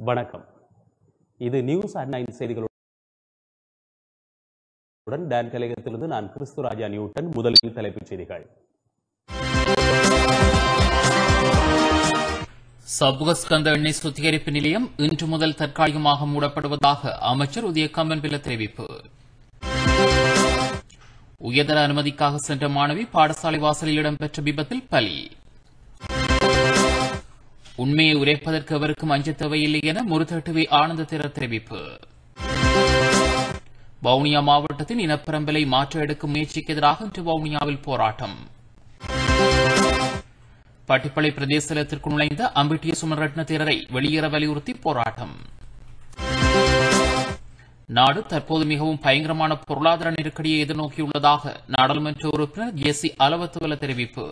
வணக்கம். இது news at 9 செய்திகளுடன் டான் கலையகத்திலிருந்து நான் கிறிஸ்துராஜா நியூட்டன். முதலில் தலைப்புச் செய்திகள். சபுகஸ்கந்த எண்ணெய் சுத்திகரிப்பு நிலையம் இன்று முதல் தற்காலிகமாக மூடப்படுவதாக அமைச்சர் உதய கம்மன்பில தெரிவிப்பு. உயர்தர அனுமதிக்காக சென்ற மாணவி பாடசாலை வாசலில் இடம்பெற்ற விபத்தில் பலி. உண்மையை உரைப்பதற்கு அவருக்கும் அஞ்ச தேவையில்லை என முருதட்டுவி ஆனந்த திரர் தெரிவிப்பு. வவுனியா மாவட்டத்தின் இனப்பரம்பலை மாற்ற எடுக்கும் முயற்சிக்கு எதிராக இன்று வவுனியாவில் போராட்டம். பட்டிப்பளை பிரதேசத்திற்கு நுழைந்த அம்பிட்டிய சுமரட்ன தேரரை வெளியேற வலியுறுத்தி போராட்டம். நாடு தற்போது மிகவும் பயங்கரமான பொருளாதார நெருக்கடியை எதிர்நோக்கியுள்ளதாக நாடாளுமன்ற உறுப்பினர் ஜேசி அலவத்துவல தெரிவிப்பு.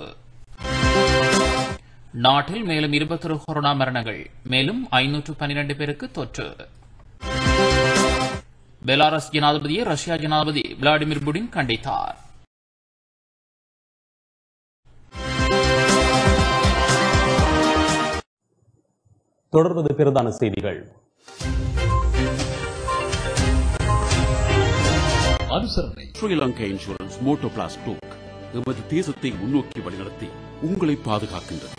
நாட்டில் மேலும் 21 கொரோனா மரணங்கள், மேலும் 512 பேருக்கு தொற்று. பெலாரஸ் ஜனாதிபதியை ரஷ்யா ஜனாதிபதி விளாடிமிர் புடின் கண்டித்தார். தொடர்வது பிரதான செய்திகள். அனுசரணை ஸ்ரீலங்கா இன்சூரன்ஸ் மோட்டோ பிளாஸ் டூக் எமது தேசத்தை முன்னோக்கி வழிநடத்தி உங்களை பாதுகாக்கின்றது.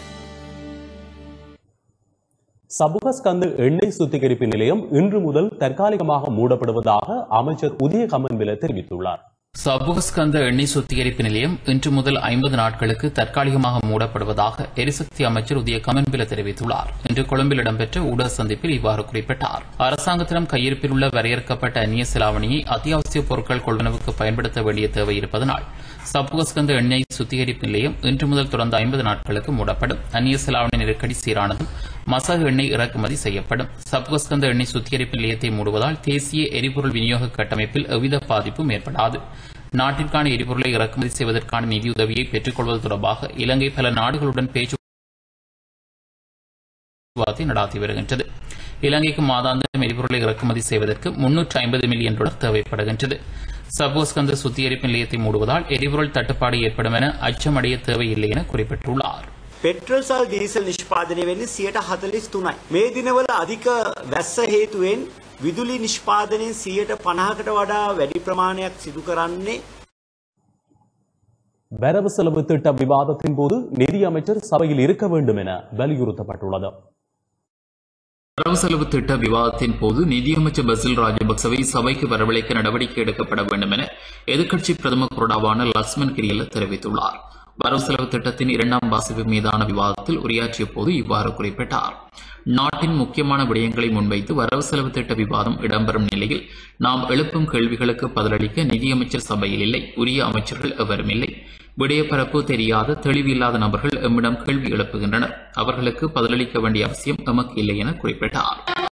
சபுகஸ்கந்த எண்ணெய் சுத்திகரிப்பு நிலையம் இன்று முதல் தற்காலிகமாக மூடப்படுவதாக அமைச்சர் உதய கம்மன்பில தெரிவித்துள்ளார். சபுகஸ்கந்த எண்ணெய் சுத்திகரிப்பு நிலையம் இன்று முதல் 50 நாட்களுக்கு தற்காலிகமாக மூடப்படுவதாக எரிசக்தி அமைச்சர் உதய கம்மன்பில தெரிவித்துள்ளார். இன்று கொழும்பில் இடம்பெற்ற ஊடக சந்திப்பில் இவ்வாறு குறிப்பிட்டார். அரசாங்கத்திடம் கையிருப்பில் உள்ள வரையறுக்கப்பட்ட அந்நிய செலாவணியை அத்தியாவசிய பொருட்கள் கொள்வனவுக்கு பயன்படுத்த வேண்டிய தேவை இருப்பதனால் சபுகஸ்கந்த எண்ணெய் சுத்திகரிப்பு நிலையம் இன்று முதல் தொடர்ந்து 50 நாட்களுக்கு மூடப்படும். அந்நிய செலாவணி நெருக்கடி சீரானதும் மசகு எண்ணெய் இறக்குமதி செய்யப்படும். சபுகஸ்கந்த எண்ணெய் சுத்திகரிப்பு நிலையத்தை மூடுவதால் தேசிய எரிபொருள் விநியோக கட்டமைப்பில் எவ்வித பாதிப்பும் ஏற்படாது. நாட்டிற்கான எரிபொருளை இறக்குமதி செய்வதற்கான நிதியுதவியை பெற்றுக் கொள்வது தொடர்பாக இலங்கை பல நாடுகளுடன் பேச்சுவார்த்தை நடாத்தி வருகின்றது. இலங்கைக்கு மாதாந்தம் எரிபொருளை இறக்குமதி செய்வதற்கு $350 மில்லியன் தேவைப்படுகின்றது. சபுகஸ்கந்த சுத்திகரிப்பு நிலையத்தை மூடுவதால் எரிபொருள் தட்டுப்பாடு ஏற்படும் என அச்சமடைய தேவையில்லை என குறிப்பிட்டுள்ளார். පෙට්‍රල් සහ ඩීසල් නිෂ්පාදනය වෙන්නේ 43%යි. මේ දිනවල අධික වැස්ස හේතුවෙන් විදුලි නිෂ්පාදනයෙන් 50%කට වඩා වැඩි ප්‍රමාණයක් සිදු කරන්නේ. வரவு செலவு திட்ட விவாதத்தின் போது நிதி அமைச்சர் சபையில் இருக்க வேண்டும் என வலியுறுத்தப்பட்டுள்ளது. வரவு செலவு திட்ட விவாதத்தின் போது நிதியமைச்சர் பசில் ராஜபக்சவை சபைக்கு வரவழைக்க நடவடிக்கை எடுக்கப்பட வேண்டும் என எதிர்க்கட்சி பிரதம கொறடாவான லக்ஷ்மன் கிரியல்ல தெரிவித்துள்ளார். வரவு செலவு திட்டத்தின் 2ஆம் வாசிப்பு மீதான விவாதத்தில் உரையாற்றிய போது இவ்வாறு குறிப்பிட்டார். நாட்டின் முக்கியமான விடயங்களை முன்வைத்து வரவு செலவு திட்ட விவாதம் இடம்பெறும் நிலையில் நாம் எழுப்பும் கேள்விகளுக்கு பதிலளிக்க நிதியமைச்சர் சபையில் இல்லை. உரிய அமைச்சர்கள் எவரும் இல்லை. விடயப்பரப்பு தெரியாத தெளிவு இல்லாத நபர்கள் எம்மிடம் கேள்வி எழுப்புகின்றனர். அவர்களுக்கு பதிலளிக்க வேண்டிய அவசியம் எமக்கு இல்லை என குறிப்பிட்டார்.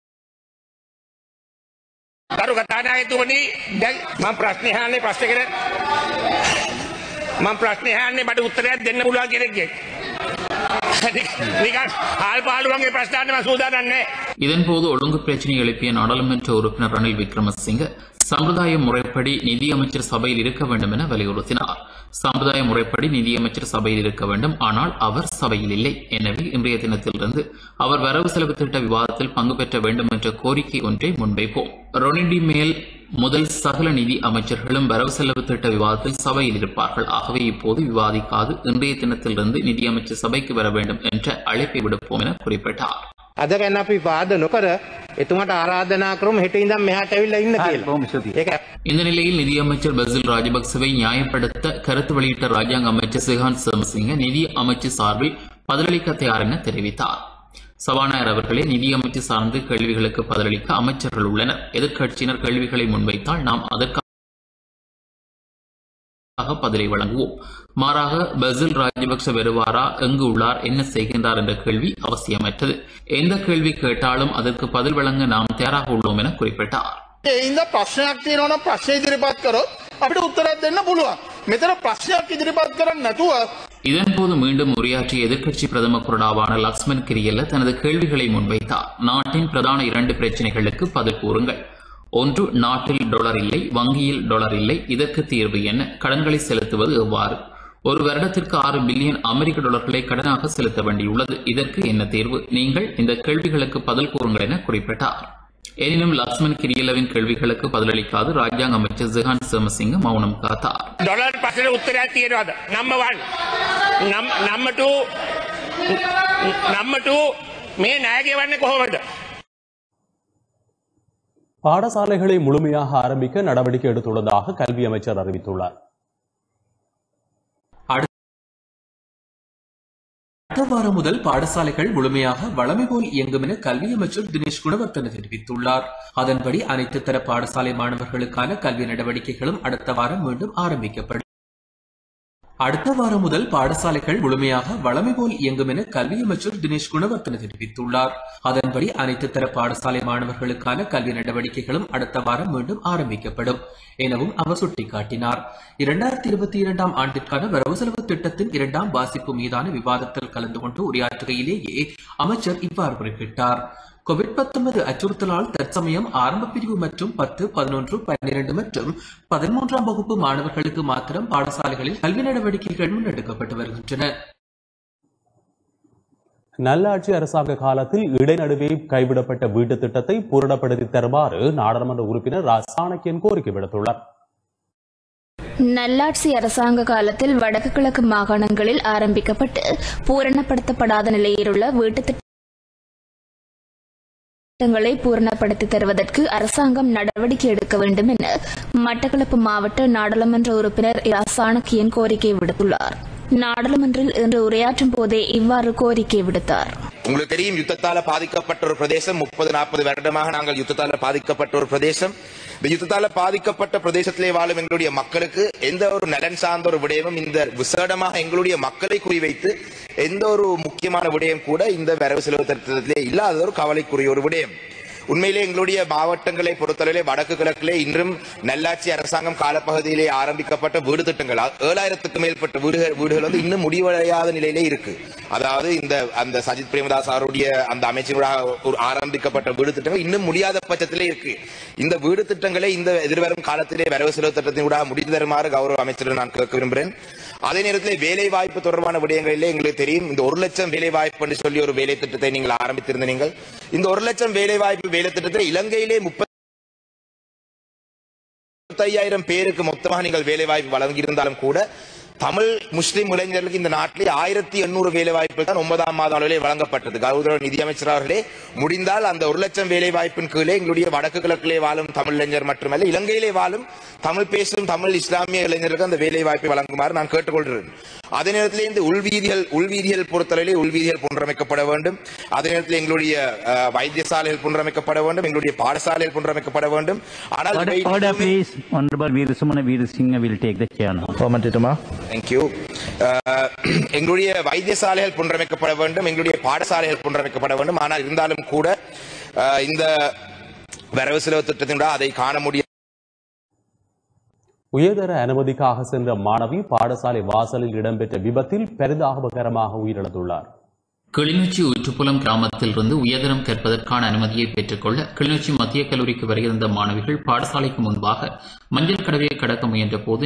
මම ප්‍රශ්නේ අහන්නේ මට උත්තරයක් දෙන්න පුළුවන් කෙනෙක්ගෙන්. නිකන් ආල් පාළුවන්ගේ ප්‍රශ්න අහන්න මම සූදානම් නැහැ. இதன்போது ஒழுங்கு பிரச்சினை எழுப்பிய நாடாளுமன்ற உறுப்பினர் ரணில் விக்ரமசிங்க சம்பிரதாய முறைப்படி நிதியமைச்சர் சபையில் இருக்க வேண்டும் என வலியுறுத்தினார். சம்பிரதாய முறைப்படி நிதியமைச்சர் சபையில் இருக்க வேண்டும், ஆனால் அவர் சபையில் இல்லை. எனவே இன்றைய தினத்திலிருந்து அவர் வரவு செலவு திட்ட விவாதத்தில் பங்கு பெற்ற வேண்டும் என்ற கோரிக்கை ஒன்றை முன்வைப்போம். ரொனிடி மேல் முதல் சகல நிதி அமைச்சர்களும் வரவு செலவு திட்ட விவாதத்தில் சபையில் இருப்பார்கள். ஆகவே இப்போது விவாதிக்காது இன்றைய தினத்திலிருந்து நிதியமைச்சர் சபைக்கு வர வேண்டும் என்ற அழைப்பை விடுப்போம் என குறிப்பிட்டார். අද ගැන අපි වාද නොකර එතුමාට ආරාධනා කරමු හෙට ඉඳන් මෙහාට ඇවිල්ලා ඉන්න කියලා. இந்த நிலையில் நிதியமைச்சர் பசில் ராஜபக்சவை நியாயப்படுத்த கருத்து வெளியிட்ட ராஜாங்க அமைச்சர் சிகாந்த் சமசிங்க நிதி அமைச்சர் சார்பில் பதிலளிக்க தயார் என தெரிவித்தார். சபாநாயகர் அவர்களே, நிதியமைச்சர் சார்ந்து கேள்விகளுக்கு பதிலளிக்க அமைச்சர்கள் உள்ளனர். எதிர்க்கட்சியினர் கேள்விகளை முன்வைத்தால் நாம் அதற்காக பதிலை வழங்குவோம். மாறாக பசில் ராஜபக்ச வருவாரா, எங்கு உள்ளார், என்ன செய்கின்றார் என்ற கேள்வி அவசியமற்றது. எந்த கேள்வி கேட்டாலும் அதற்கு பதில் வழங்க நாம் தயாராக உள்ளோம் என குறிப்பிட்டார். இந்த ප්‍රශ්නයක් තියෙනවා නම් ප්‍රශ්න ඉදිරිපත් කරොත් අපිට උත්තරයක් දෙන්න පුළුවන්. මෙතන ප්‍රශ්නයක් ඉදිරිපත් කරන්නේ නැතුව இதன்போது மீண்டும் உரையாற்றிய எதிர்க்கட்சி பிரதம கொறடாவான லக்ஷ்மன் கிரியல்ல தனது கேள்விகளை முன்வைத்தார். நாட்டின் பிரதான 2 பிரச்சினைகளுக்கு பதில் கூறுங்கள். ஒன்று, நாட்டில் டாலர் இல்லை, வங்கியில் டாலர் இல்லை. இதற்கு தீர்வு என்ன? கடன்களை செலுத்துவது எவ்வாறு? ஒரு வருடத்திற்கு 6 பில்லியன் அமெரிக்க டாலர்களை கடனாக செலுத்த வேண்டியுள்ளது. இதற்கு என்ன தீர்வு? நீங்கள் இந்த கேள்விகளுக்கு பதில் கூறுங்கள் என குறிப்பிட்டார். எனினும் லக்ஷ்மன் கிரியலவின் கேள்விகளுக்கு பதிலளிக்காது ராஜ்யாங்க அமைச்சர் ஜெகான் சேமசிங்க மௌனம் காத்தார். ඩොලර් ප්‍රශ්නෙට උත්තරයක් තියෙනවද? නම්බර් 2 මේ ණය ගෙවන්නේ කොහොමද? பாடசாலைகளை முழுமையாக ஆரம்பிக்க நடவடிக்கை எடுத்துள்ளதாக கல்வி அமைச்சர் அறிவித்துள்ளார். அடுத்த வாரம் முதல் பாடசாலைகள் முழுமையாக வழமை போல் இயங்கும் என கல்வி அமைச்சர் தினேஷ் குணவர்த்தன தெரிவித்துள்ளார். அதன்படி அனைத்து தர பாடசாலை மாணவர்களுக்கான கல்வி நடவடிக்கைகளும் அடுத்த வாரம் மீண்டும் ஆரம்பிக்கப்படும். அடுத்த வாரம் முதல் பாடசாலைகள் முழுமையாக வழமை போல் இயங்கும் என கல்வி அமைச்சர் தினேஷ் குணவர்த்தன தெரிவித்துள்ளார். அதன்படி அனைத்து தர பாடசாலை மாணவர்களுக்கான கல்வி நடவடிக்கைகளும் அடுத்த வாரம் மீண்டும் ஆரம்பிக்கப்படும் எனவும் அவர் சுட்டிக்காட்டினார். 2022 ஆண்டிற்கான வரவு செலவு திட்டத்தின் 2ஆம் வாசிப்பு மீதான விவாதத்தில் கலந்து கொண்டு உரையாற்றுகையிலேயே அமைச்சர் இவ்வாறு குறிப்பிட்டார். கோவிட்-19 அச்சுறுத்தலால் தற்சமயம் ஆரம்ப பிரிவு மற்றும் 10, 11, 12 மற்றும் 13ஆம் வகுப்பு மாணவர்களுக்கு மாத்திரம் பாடசாலைகளில் கல்வி நடவடிக்கைகள் முன்னெடுக்கப்பட்டு வருகின்றன. நல்லாட்சி அரசாங்க காலத்தில் இடைநடுவே கைவிடப்பட்ட வீட்டு திட்டத்தை பூரணப்படுத்தி தருமாறு நாடாளுமன்ற உறுப்பினர் சாணக்கியன் கோரிக்கை விடுத்துள்ளார். நல்லாட்சி அரசாங்க காலத்தில் வடக்கு கிழக்கு மாகாணங்களில் ஆரம்பிக்கப்பட்டு பூரணப்படுத்தப்படாத நிலையிலுள்ள வீட்டு திட்டங்களை பூரணப்படுத்தி தருவதற்கு அரசாங்கம் நடவடிக்கை எடுக்க வேண்டும் என மட்டக்களப்பு மாவட்ட நாடாளுமன்ற உறுப்பினர் சாணக்கியன் கோரிக்கை விடுத்துள்ளார். நாடாளுமன்றில் இன்று உரையாற்றும் போதே இவ்வாறு கோரிக்கை விடுத்தார். உங்களுக்கு தெரியும், யுத்தத்தால பாதிக்கப்பட்ட ஒரு பிரதேசம். 30-40 வருடமாக நாங்கள் யுத்தத்தால பாதிக்கப்பட்ட ஒரு பிரதேசம். இந்த யுத்தத்தால பாதிக்கப்பட்ட பிரதேசத்திலே வாழும் எங்களுடைய மக்களுக்கு எந்த ஒரு நலன் சார்ந்த ஒரு விடயமும், இந்த விசேடமாக எங்களுடைய மக்களை குறிவைத்து எந்த ஒரு முக்கியமான விடயம் கூட இந்த வரவு செலவு திட்டத்திலே இல்லாத ஒரு கவலைக்குரிய ஒரு விடயம். உண்மையிலே எங்களுடைய மாவட்டங்களை பொறுத்தளவிலே வடக்கு கிழக்கிலே இன்றும் நல்லாட்சி அரசாங்கம் காலப்பகுதியிலே ஆரம்பிக்கப்பட்ட வீடு திட்டங்கள் 7000க்கும் மேற்பட்ட வீடுகள் வந்து இன்னும் முடிவடையாத நிலையிலே இருக்கு. அதாவது அந்த சஜித் பிரேமதாஸ் அவருடைய அந்த அமைச்சராக ஆரம்பிக்கப்பட்ட வீடு திட்டங்கள் இன்னும் முடியாத பட்சத்திலே இருக்கு. இந்த வீடு திட்டங்களை இந்த எதிர்வரும் காலத்திலே வரவு செலவு திட்டத்தினூடாக முடித்து தருமாறு கௌரவ அமைச்சர் நான் கேட்க விரும்புகிறேன். அதே நேரத்தில் வேலை வாய்ப்பு தொடர்பான விடயங்களிலே எங்களுக்கு தெரியும், இந்த 1 லட்சம் வேலை வாய்ப்பு என்று சொல்லி ஒரு வேலை திட்டத்தை நீங்கள் ஆரம்பித்திருந்த நீங்கள் இந்த 1 லட்சம் வேலை வாய்ப்பு வேலை திட்டத்தில் இலங்கையிலே 35,000 பேருக்கு மொத்தமாக நீங்கள் வேலை வாய்ப்பு வழங்கியிருந்தாலும் கூட தமிழ் முஸ்லிம் இளைஞர்களுக்கு இந்த நாட்டிலே 1800 வேலை வாய்ப்புகள் தான் 9ஆம் மாத அளவிலே வழங்கப்பட்டது. கௌரவ நிதியமைச்சர் அவர்களே, முடிந்தால் அந்த 1 லட்சம் வேலை வாய்ப்பின் கீழே எங்களுடைய வடக்கு கிழக்கிலே வாழும் தமிழ் இளைஞர் மட்டுமல்ல, இலங்கையிலே வாழும் தமிழ் பேசும் தமிழ் இஸ்லாமிய இளைஞர்களுக்கு அந்த வேலை வாய்ப்பை வழங்குமாறு நான் கேட்டுக்கொள்கிறேன். அதே நேரத்தில் இந்த உள்வீதிகள் பொறுத்தளவிலே உள்வீதிகள் புனரமைக்கப்பட வேண்டும். அதே நேரத்தில் எங்களுடைய வைத்தியசாலைகள் புனரமைக்கப்பட வேண்டும், எங்களுடைய பாடசாலைகள் புனரமைக்கப்பட வேண்டும். ஆனால் எங்களுடைய வைத்தியசாலைகள் புனரமைக்கப்பட வேண்டும், எங்களுடைய பாடசாலைகள் புனரமைக்கப்பட வேண்டும். ஆனால் இருந்தாலும் கூட இந்த வரவு செலவு திட்டத்தினுடன் அதை காண முடியும். உயர்தர அனுமதிக்காக சென்ற மாணவி பாடசாலை வாசலில் இடம்பெற்ற விபத்தில் பரிதாபகரமாக உயிரிழந்துள்ளார். கிளிநொச்சி ஊற்றுப்புலம் கிராமத்திலிருந்து உயர்தரம் கற்பதற்கான அனுமதியை பெற்றுக்கொள்ள கிளிநொச்சி மத்திய கல்லூரிக்கு வருகின்ற மாணவிகள் பாடசாலைக்கு முன்பாக மஞ்சள் கடவையை கடக்க முயன்ற போது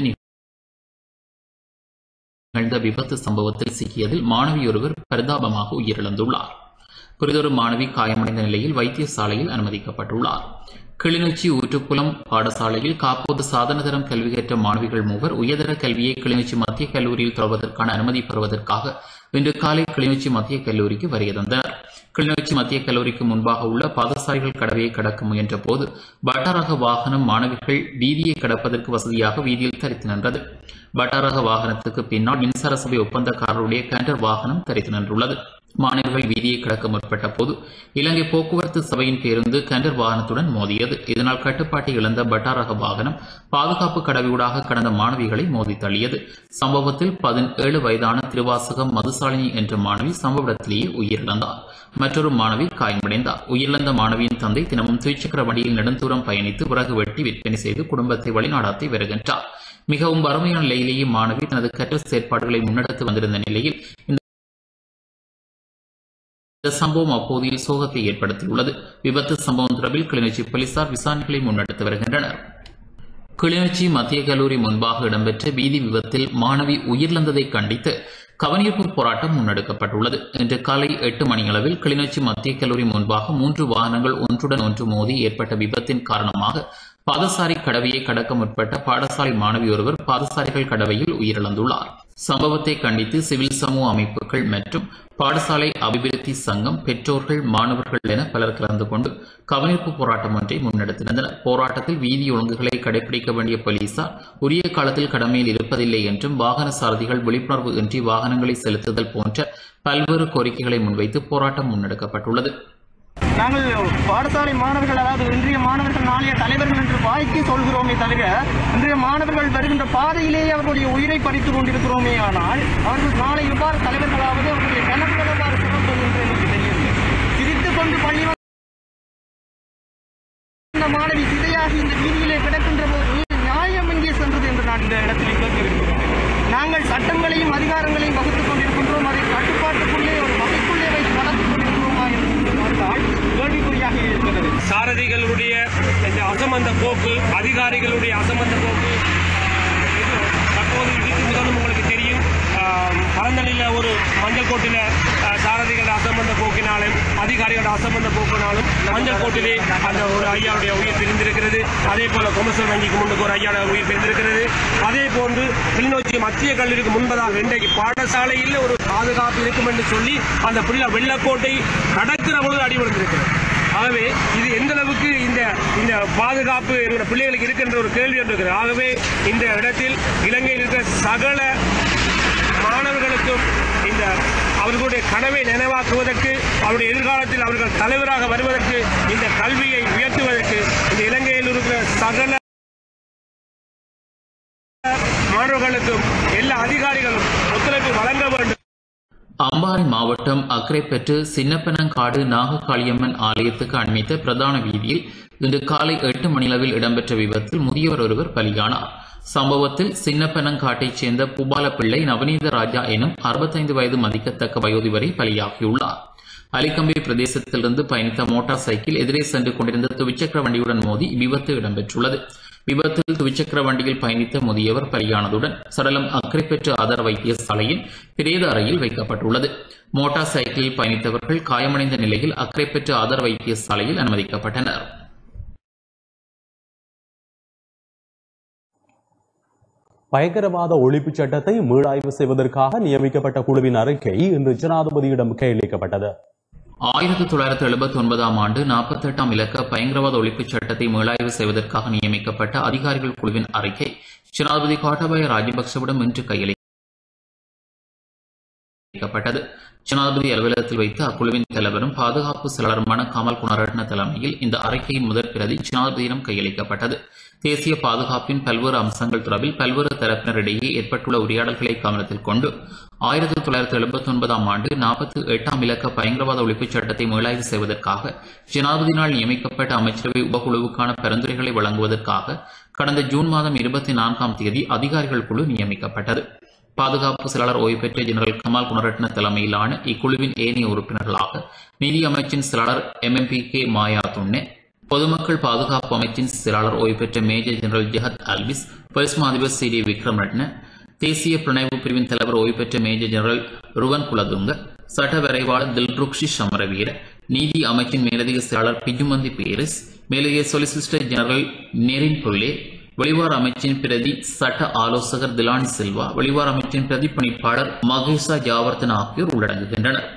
நிகழ்ந்த விபத்து சம்பவத்தில் சிக்கியதில் மாணவி ஒருவர் பரிதாபமாக உயிரிழந்துள்ளார். புரிதொரு மாணவி காயமடைந்த நிலையில் வைத்தியசாலையில் அனுமதிக்கப்பட்டுள்ளார். கிளிநொச்சி ஊற்றுப்புலம் பாடசாலையில் காப்போது சாதனதரம் கல்வி கற்ற மாணவிகள் மூவர் உயர்தர கல்வியை கிளிநொச்சி மத்திய கல்லூரியில் தொடர்வதற்கான அனுமதி பெறுவதற்காக இன்று காலை கிளிநொச்சி மத்திய கல்லூரிக்கு வருகை தந்தனர். கிளிநொச்சி மத்திய கல்லூரிக்கு முன்பாக உள்ள பாதசாரிகள் கடவையை கடக்க முயன்ற போது பட்டாரக வாகனம் மாணவிகள் வீதியை கடப்பதற்கு வசதியாக வீதியில் தரித்து நின்றது. பட்டாரக வாகனத்துக்கு பின்னால் மின்சார சபை ஒப்பந்தக்காரருடைய கேண்டர் வாகனம் தரித்து நின்றுள்ளது. மாணவர்கள் வீதியை கடக்க முற்பட்ட போது இலங்கை போக்குவரத்து சபையின் பேருந்து கேண்டர் வாகனத்துடன் மோதியது. இதனால் கட்டுப்பாட்டை இழந்த பட்டாரக வாகனம் பாதுகாப்பு கடவையூடாக கடந்த மாணவிகளை மோதி தள்ளியது. சம்பவத்தில் 17 வயதான திருவாசகம் மதுசாலினி என்ற மாணவி சம்பவ இடத்திலேயே உயிரிழந்தார். மற்றொரு மாணவி காயமடைந்தார். உயிரிழந்த மாணவியின் தந்தை தினமும் துவிச்சக்கர வண்டியில் நெடுந்தூரம் பயணித்து விறகு வெட்டி விற்பனை செய்து குடும்பத்தை வழிநாடாத்தி வருகின்றார். மிகவும் வறுமையான நிலையிலேயே மாணவி தனது கற்றல் செயற்பாடுகளை முன்னெடுத்து வந்திருந்த நிலையில் இந்த சம்பவம் அப்போதையில் சோகத்தை ஏற்படுத்தியுள்ளது. விபத்து சம்பவம் தொடர்பில் கிளிநொச்சி போலீசார் விசாரணைகளை முன்னெடுத்து வருகின்றனர். கிளிநொச்சி மத்திய கல்லூரி முன்பாக இடம்பெற்ற வீதி விபத்தில் மாணவி உயிரிழந்ததை கண்டித்து கவனிப்பு போராட்டம் முன்னெடுக்கப்பட்டுள்ளது. இன்று காலை 8 மணியளவில் கிளிநொச்சி மத்திய கல்லூரி முன்பாக 3 வாகனங்கள் ஒன்றுடன் ஒன்று மோதி ஏற்பட்ட விபத்தின் காரணமாக பாதசாரி கடவையை கடக்க முற்பட்ட பாடசாலை மாணவி ஒருவர் பாதசாரிகள் கடவையில் உயிரிழந்துள்ளார். சம்பவத்தை கண்டித்து சிவில் சமூக அமைப்புகள் மற்றும் பாடசாலை அபிவிருத்தி சங்கம், பெற்றோர்கள், மாணவர்கள் என பலர் கலந்து கொண்டு கவனிப்பு போராட்டம் ஒன்றை முன்னெடுத்திருந்தனர். போராட்டத்தில் வீதி ஒழுங்குகளை கடைபிடிக்க வேண்டிய போலீசார் உரிய காலத்தில் கடமையில் இருப்பதில்லை என்றும், வாகன சாரதிகள் விழிப்புணர்வு இன்றி வாகனங்களை செலுத்துதல் போன்ற பல்வேறு கோரிக்கைகளை முன்வைத்து போராட்டம் முன்னெடுக்கப்பட்டுள்ளது. நாங்கள் பாடசாலை மாணவர்கள், அதாவது இன்றைய மாணவர்கள் நாளைய தலைவர்கள் என்று வாய்க்கு சொல்கிறோமே தவிர, இன்றைய மாணவர்கள் வருகின்ற பாதையிலேயே அவர்களுடைய உயிரை பறித்துக் கொண்டிருக்கிறோமே. ஆனால் அவர்கள் நாளை எவ்வாறு தலைவர்களாவது, அவர்களுடைய கனவுகள் எவ்வாறு சிறப்பது என்று எனக்கு தெரியவில்லை. சிரித்துக் கொண்டு பள்ளி மாணவி சிதையாகி இந்த வீதியிலே கிடக்கின்ற போது நியாயம் எங்கே சென்றது என்று நான் இந்த இடத்தில் கேட்க விரும்புகிறேன். நாங்கள் சட்டங்களையும் அதிகாரங்களையும் வகுத்துக் கொண்டிருக்கின்றோம். அதை கட்டுப்பாட்டுக்குள்ளே ஒரு வகைக்குள்ளே வைத்து வளர்த்துக் கொண்டிருக்கிறோமா என்று பார்த்தால் கேள்விக்குறியாக இருக்கிறது. சாரதிகளுடைய இந்த அசமந்த போக்கு, அதிகாரிகளுடைய அசமந்த போக்கு தற்போது இதுக்கு முதலும் உங்களுக்கு தெரியும். பரந்தனில் ஒரு மஞ்சள் கோட்டில சாரதிகளோட அசம்பந்த போக்கினாலும் அதிகாரிகளோட அசம்பந்த போக்கினாலும் மஞ்சள் கோட்டிலே அந்த ஒரு ஐயாவுடைய உயிர் பிரிந்திருக்கிறது. அதே போல கொமர்சியல் வங்கிக்கு முன்னுக்கு ஒரு ஐயாவோட உயிர் பிரிந்திருக்கிறது. அதே போன்று கிளிநொச்சி மத்திய கல்லூரிக்கு முன்பதாக இன்றைக்கு பாடசாலையில் ஒரு பாதுகாப்பு இருக்கும் என்று சொல்லி அந்த பிள்ளை வெள்ளக்கோட்டை கடக்கிற பொழுது அடிபடுத்திருக்கிறது. ஆகவே இது எந்த அளவுக்கு இந்த பாதுகாப்பு பிள்ளைகளுக்கு இருக்கின்ற ஒரு கேள்வி இருக்கிறது. ஆகவே இந்த இடத்தில் இலங்கையில் இருக்கிற சகல மாணவர்களுக்கும் இந்த அவர்களுடைய கனவை நினைவாக்குவதற்கு, அவருடைய எதிர்காலத்தில் அவர்கள் தலைவராக வருவதற்கு, இந்த கல்வியை உயர்த்துவதற்கு இந்த இலங்கையில் இருக்கிற சகல மாணவர்களுக்கும் எல்லா அதிகாரிகளும் ஒத்துழைப்பு வழங்க வேண்டும். அம்பாறை மாவட்டம் அக்கரைப்பற்று சின்னப்பனங்காடு நாககாளியம்மன் ஆலயத்துக்கு அண்மித்த பிரதான வீதியில் இன்று காலை 8 மணியளவில் இடம்பெற்ற விபத்தில் முதியவர் ஒருவர் பலியானார். சம்பவத்தில் சின்னப்பனங்காட்டைச் சேர்ந்த பூபால பிள்ளை நவநீத ராஜா எனும் 65 வயது மதிக்கத்தக்க வயோதிபரை பலியாகியுள்ளார். அலிகம்பி பிரதேசத்திலிருந்து பயணித்த மோட்டார் சைக்கிள் எதிரே சென்று கொண்டிருந்த துவிச்சக்கர வண்டியுடன் மோதி விபத்து இடம்பெற்றுள்ளது. விபத்தில் துவிச்சக்கர வண்டியில் பயணித்த முதியவர் பலியானதுடன் சடலம் அக்கரைப்பற்று ஆதார வைத்தியசாலையின் பிரேத அறையில் வைக்கப்பட்டுள்ளது. மோட்டார் சைக்கிளில் பயணித்தவர்கள் காயமடைந்த நிலையில் அக்கரைப்பற்று ஆதார வைத்தியசாலையில் அனுமதிக்கப்பட்டனர். பயங்கரவாத ஒழிப்புச் சட்டத்தை மீளாய்வு செய்வதற்காக நியமிக்கப்பட்ட குழுவின் அறிக்கை இன்று ஜனாதிபதியிடம் கையளிக்கப்பட்டது. 1979ஆம் ஆண்டு 48ஆம் இலக்க பயங்கரவாத ஒழிப்புச் சட்டத்தை மீளாய்வு செய்வதற்காக நியமிக்கப்பட்ட அதிகாரிகள் குழுவின் அறிக்கை ஜனாதிபதி கோட்டாபய ராஜபக்சவிடம் இன்று கையளிக்கப்பட்டது. ஜனாதிபதி அலுவலகத்தில் வைத்து அக்குழுவின் தலைவரும் பாதுகாப்பு செயலாளருமான கமல் குணரட்ன தலைமையில் இந்த அறிக்கையின் முதற் பிரதி ஜனாதிபதியிடம் கையளிக்கப்பட்டது. தேசிய பாதுகாப்பின் பல்வேறு அம்சங்கள் தொடர்பில் பல்வேறு தரப்பினரிடையே ஏற்பட்டுள்ள உரையாடல்களை கவனத்தில் கொண்டு 1979ஆம் ஆண்டு 48ஆம் இலக்க பயங்கரவாத ஒழிப்புச் சட்டத்தை மீளாய்வு செய்வதற்காக ஜனாதிபதியினால் நியமிக்கப்பட்ட அமைச்சரவை உபகுழுவுக்கான பரிந்துரைகளை வழங்குவதற்காக கடந்த ஜூன் மாதம் 24ஆம் தேதி அதிகாரிகள் குழு நியமிக்கப்பட்டது. பாதுகாப்பு செயலாளர் ஓய்வு பெற்ற ஜெனரல் கமால் குணரட்ன தலைமையிலான இக்குழுவின் ஏனைய உறுப்பினர்களாக நிதி அமைச்சின் செயலாளர் MMPK மாயா துண்ணே, பொதுமக்கள் பாதுகாப்பு அமைச்சின் செயலாளர் ஓய்வு பெற்ற major general Jagath Alwis, police மாதிபர் CD விக்ரம் ரட்ன, தேசிய புலனாய்வு பிரிவின் தலைவர் ஓய்வு பெற்ற மேஜர் ஜெனரல் ருவன் குலதுங்க, சட்ட வரைவாளர் தில்ருக்ஷி சமரவீர, நீதி அமைச்சின் மேலதிக செயலாளர் பிஜுமந்தி பேரிஸ், மேலதிக சொலிசிஸ்டர் ஜெனரல் நெரின் புல்லே, வெளிவார அமைச்சின் பிரதி சட்ட ஆலோசகர் திலானி சில்வா, வெளிவார அமைச்சின் பிரதி பணிப்பாளர் மகேசா ஜாவர்தன் ஆகியோர் உள்ளடங்குகின்றனர்.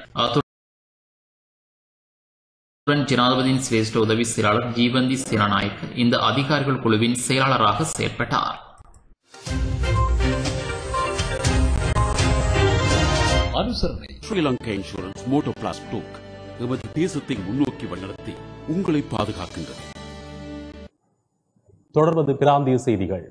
அத்துடன் ஜனாதிபதியின் சிரேஷ்ட உதவி செயலாளர் ஜீவந்தி சேனாநாயக்க இந்த அதிகாரிகள் குழுவின் செயலாளராக செயற்பட்டார். அனுசரணை ஸ்ரீலங்கா இன்சூரன்ஸ் மோட்டோ பிளாஸ் டூக் எமது தேசத்தை முன்னோக்கி வழிநடத்தி உங்களை பாதுகாக்கின்றது. தொடர்வது பிராந்திய செய்திகள்.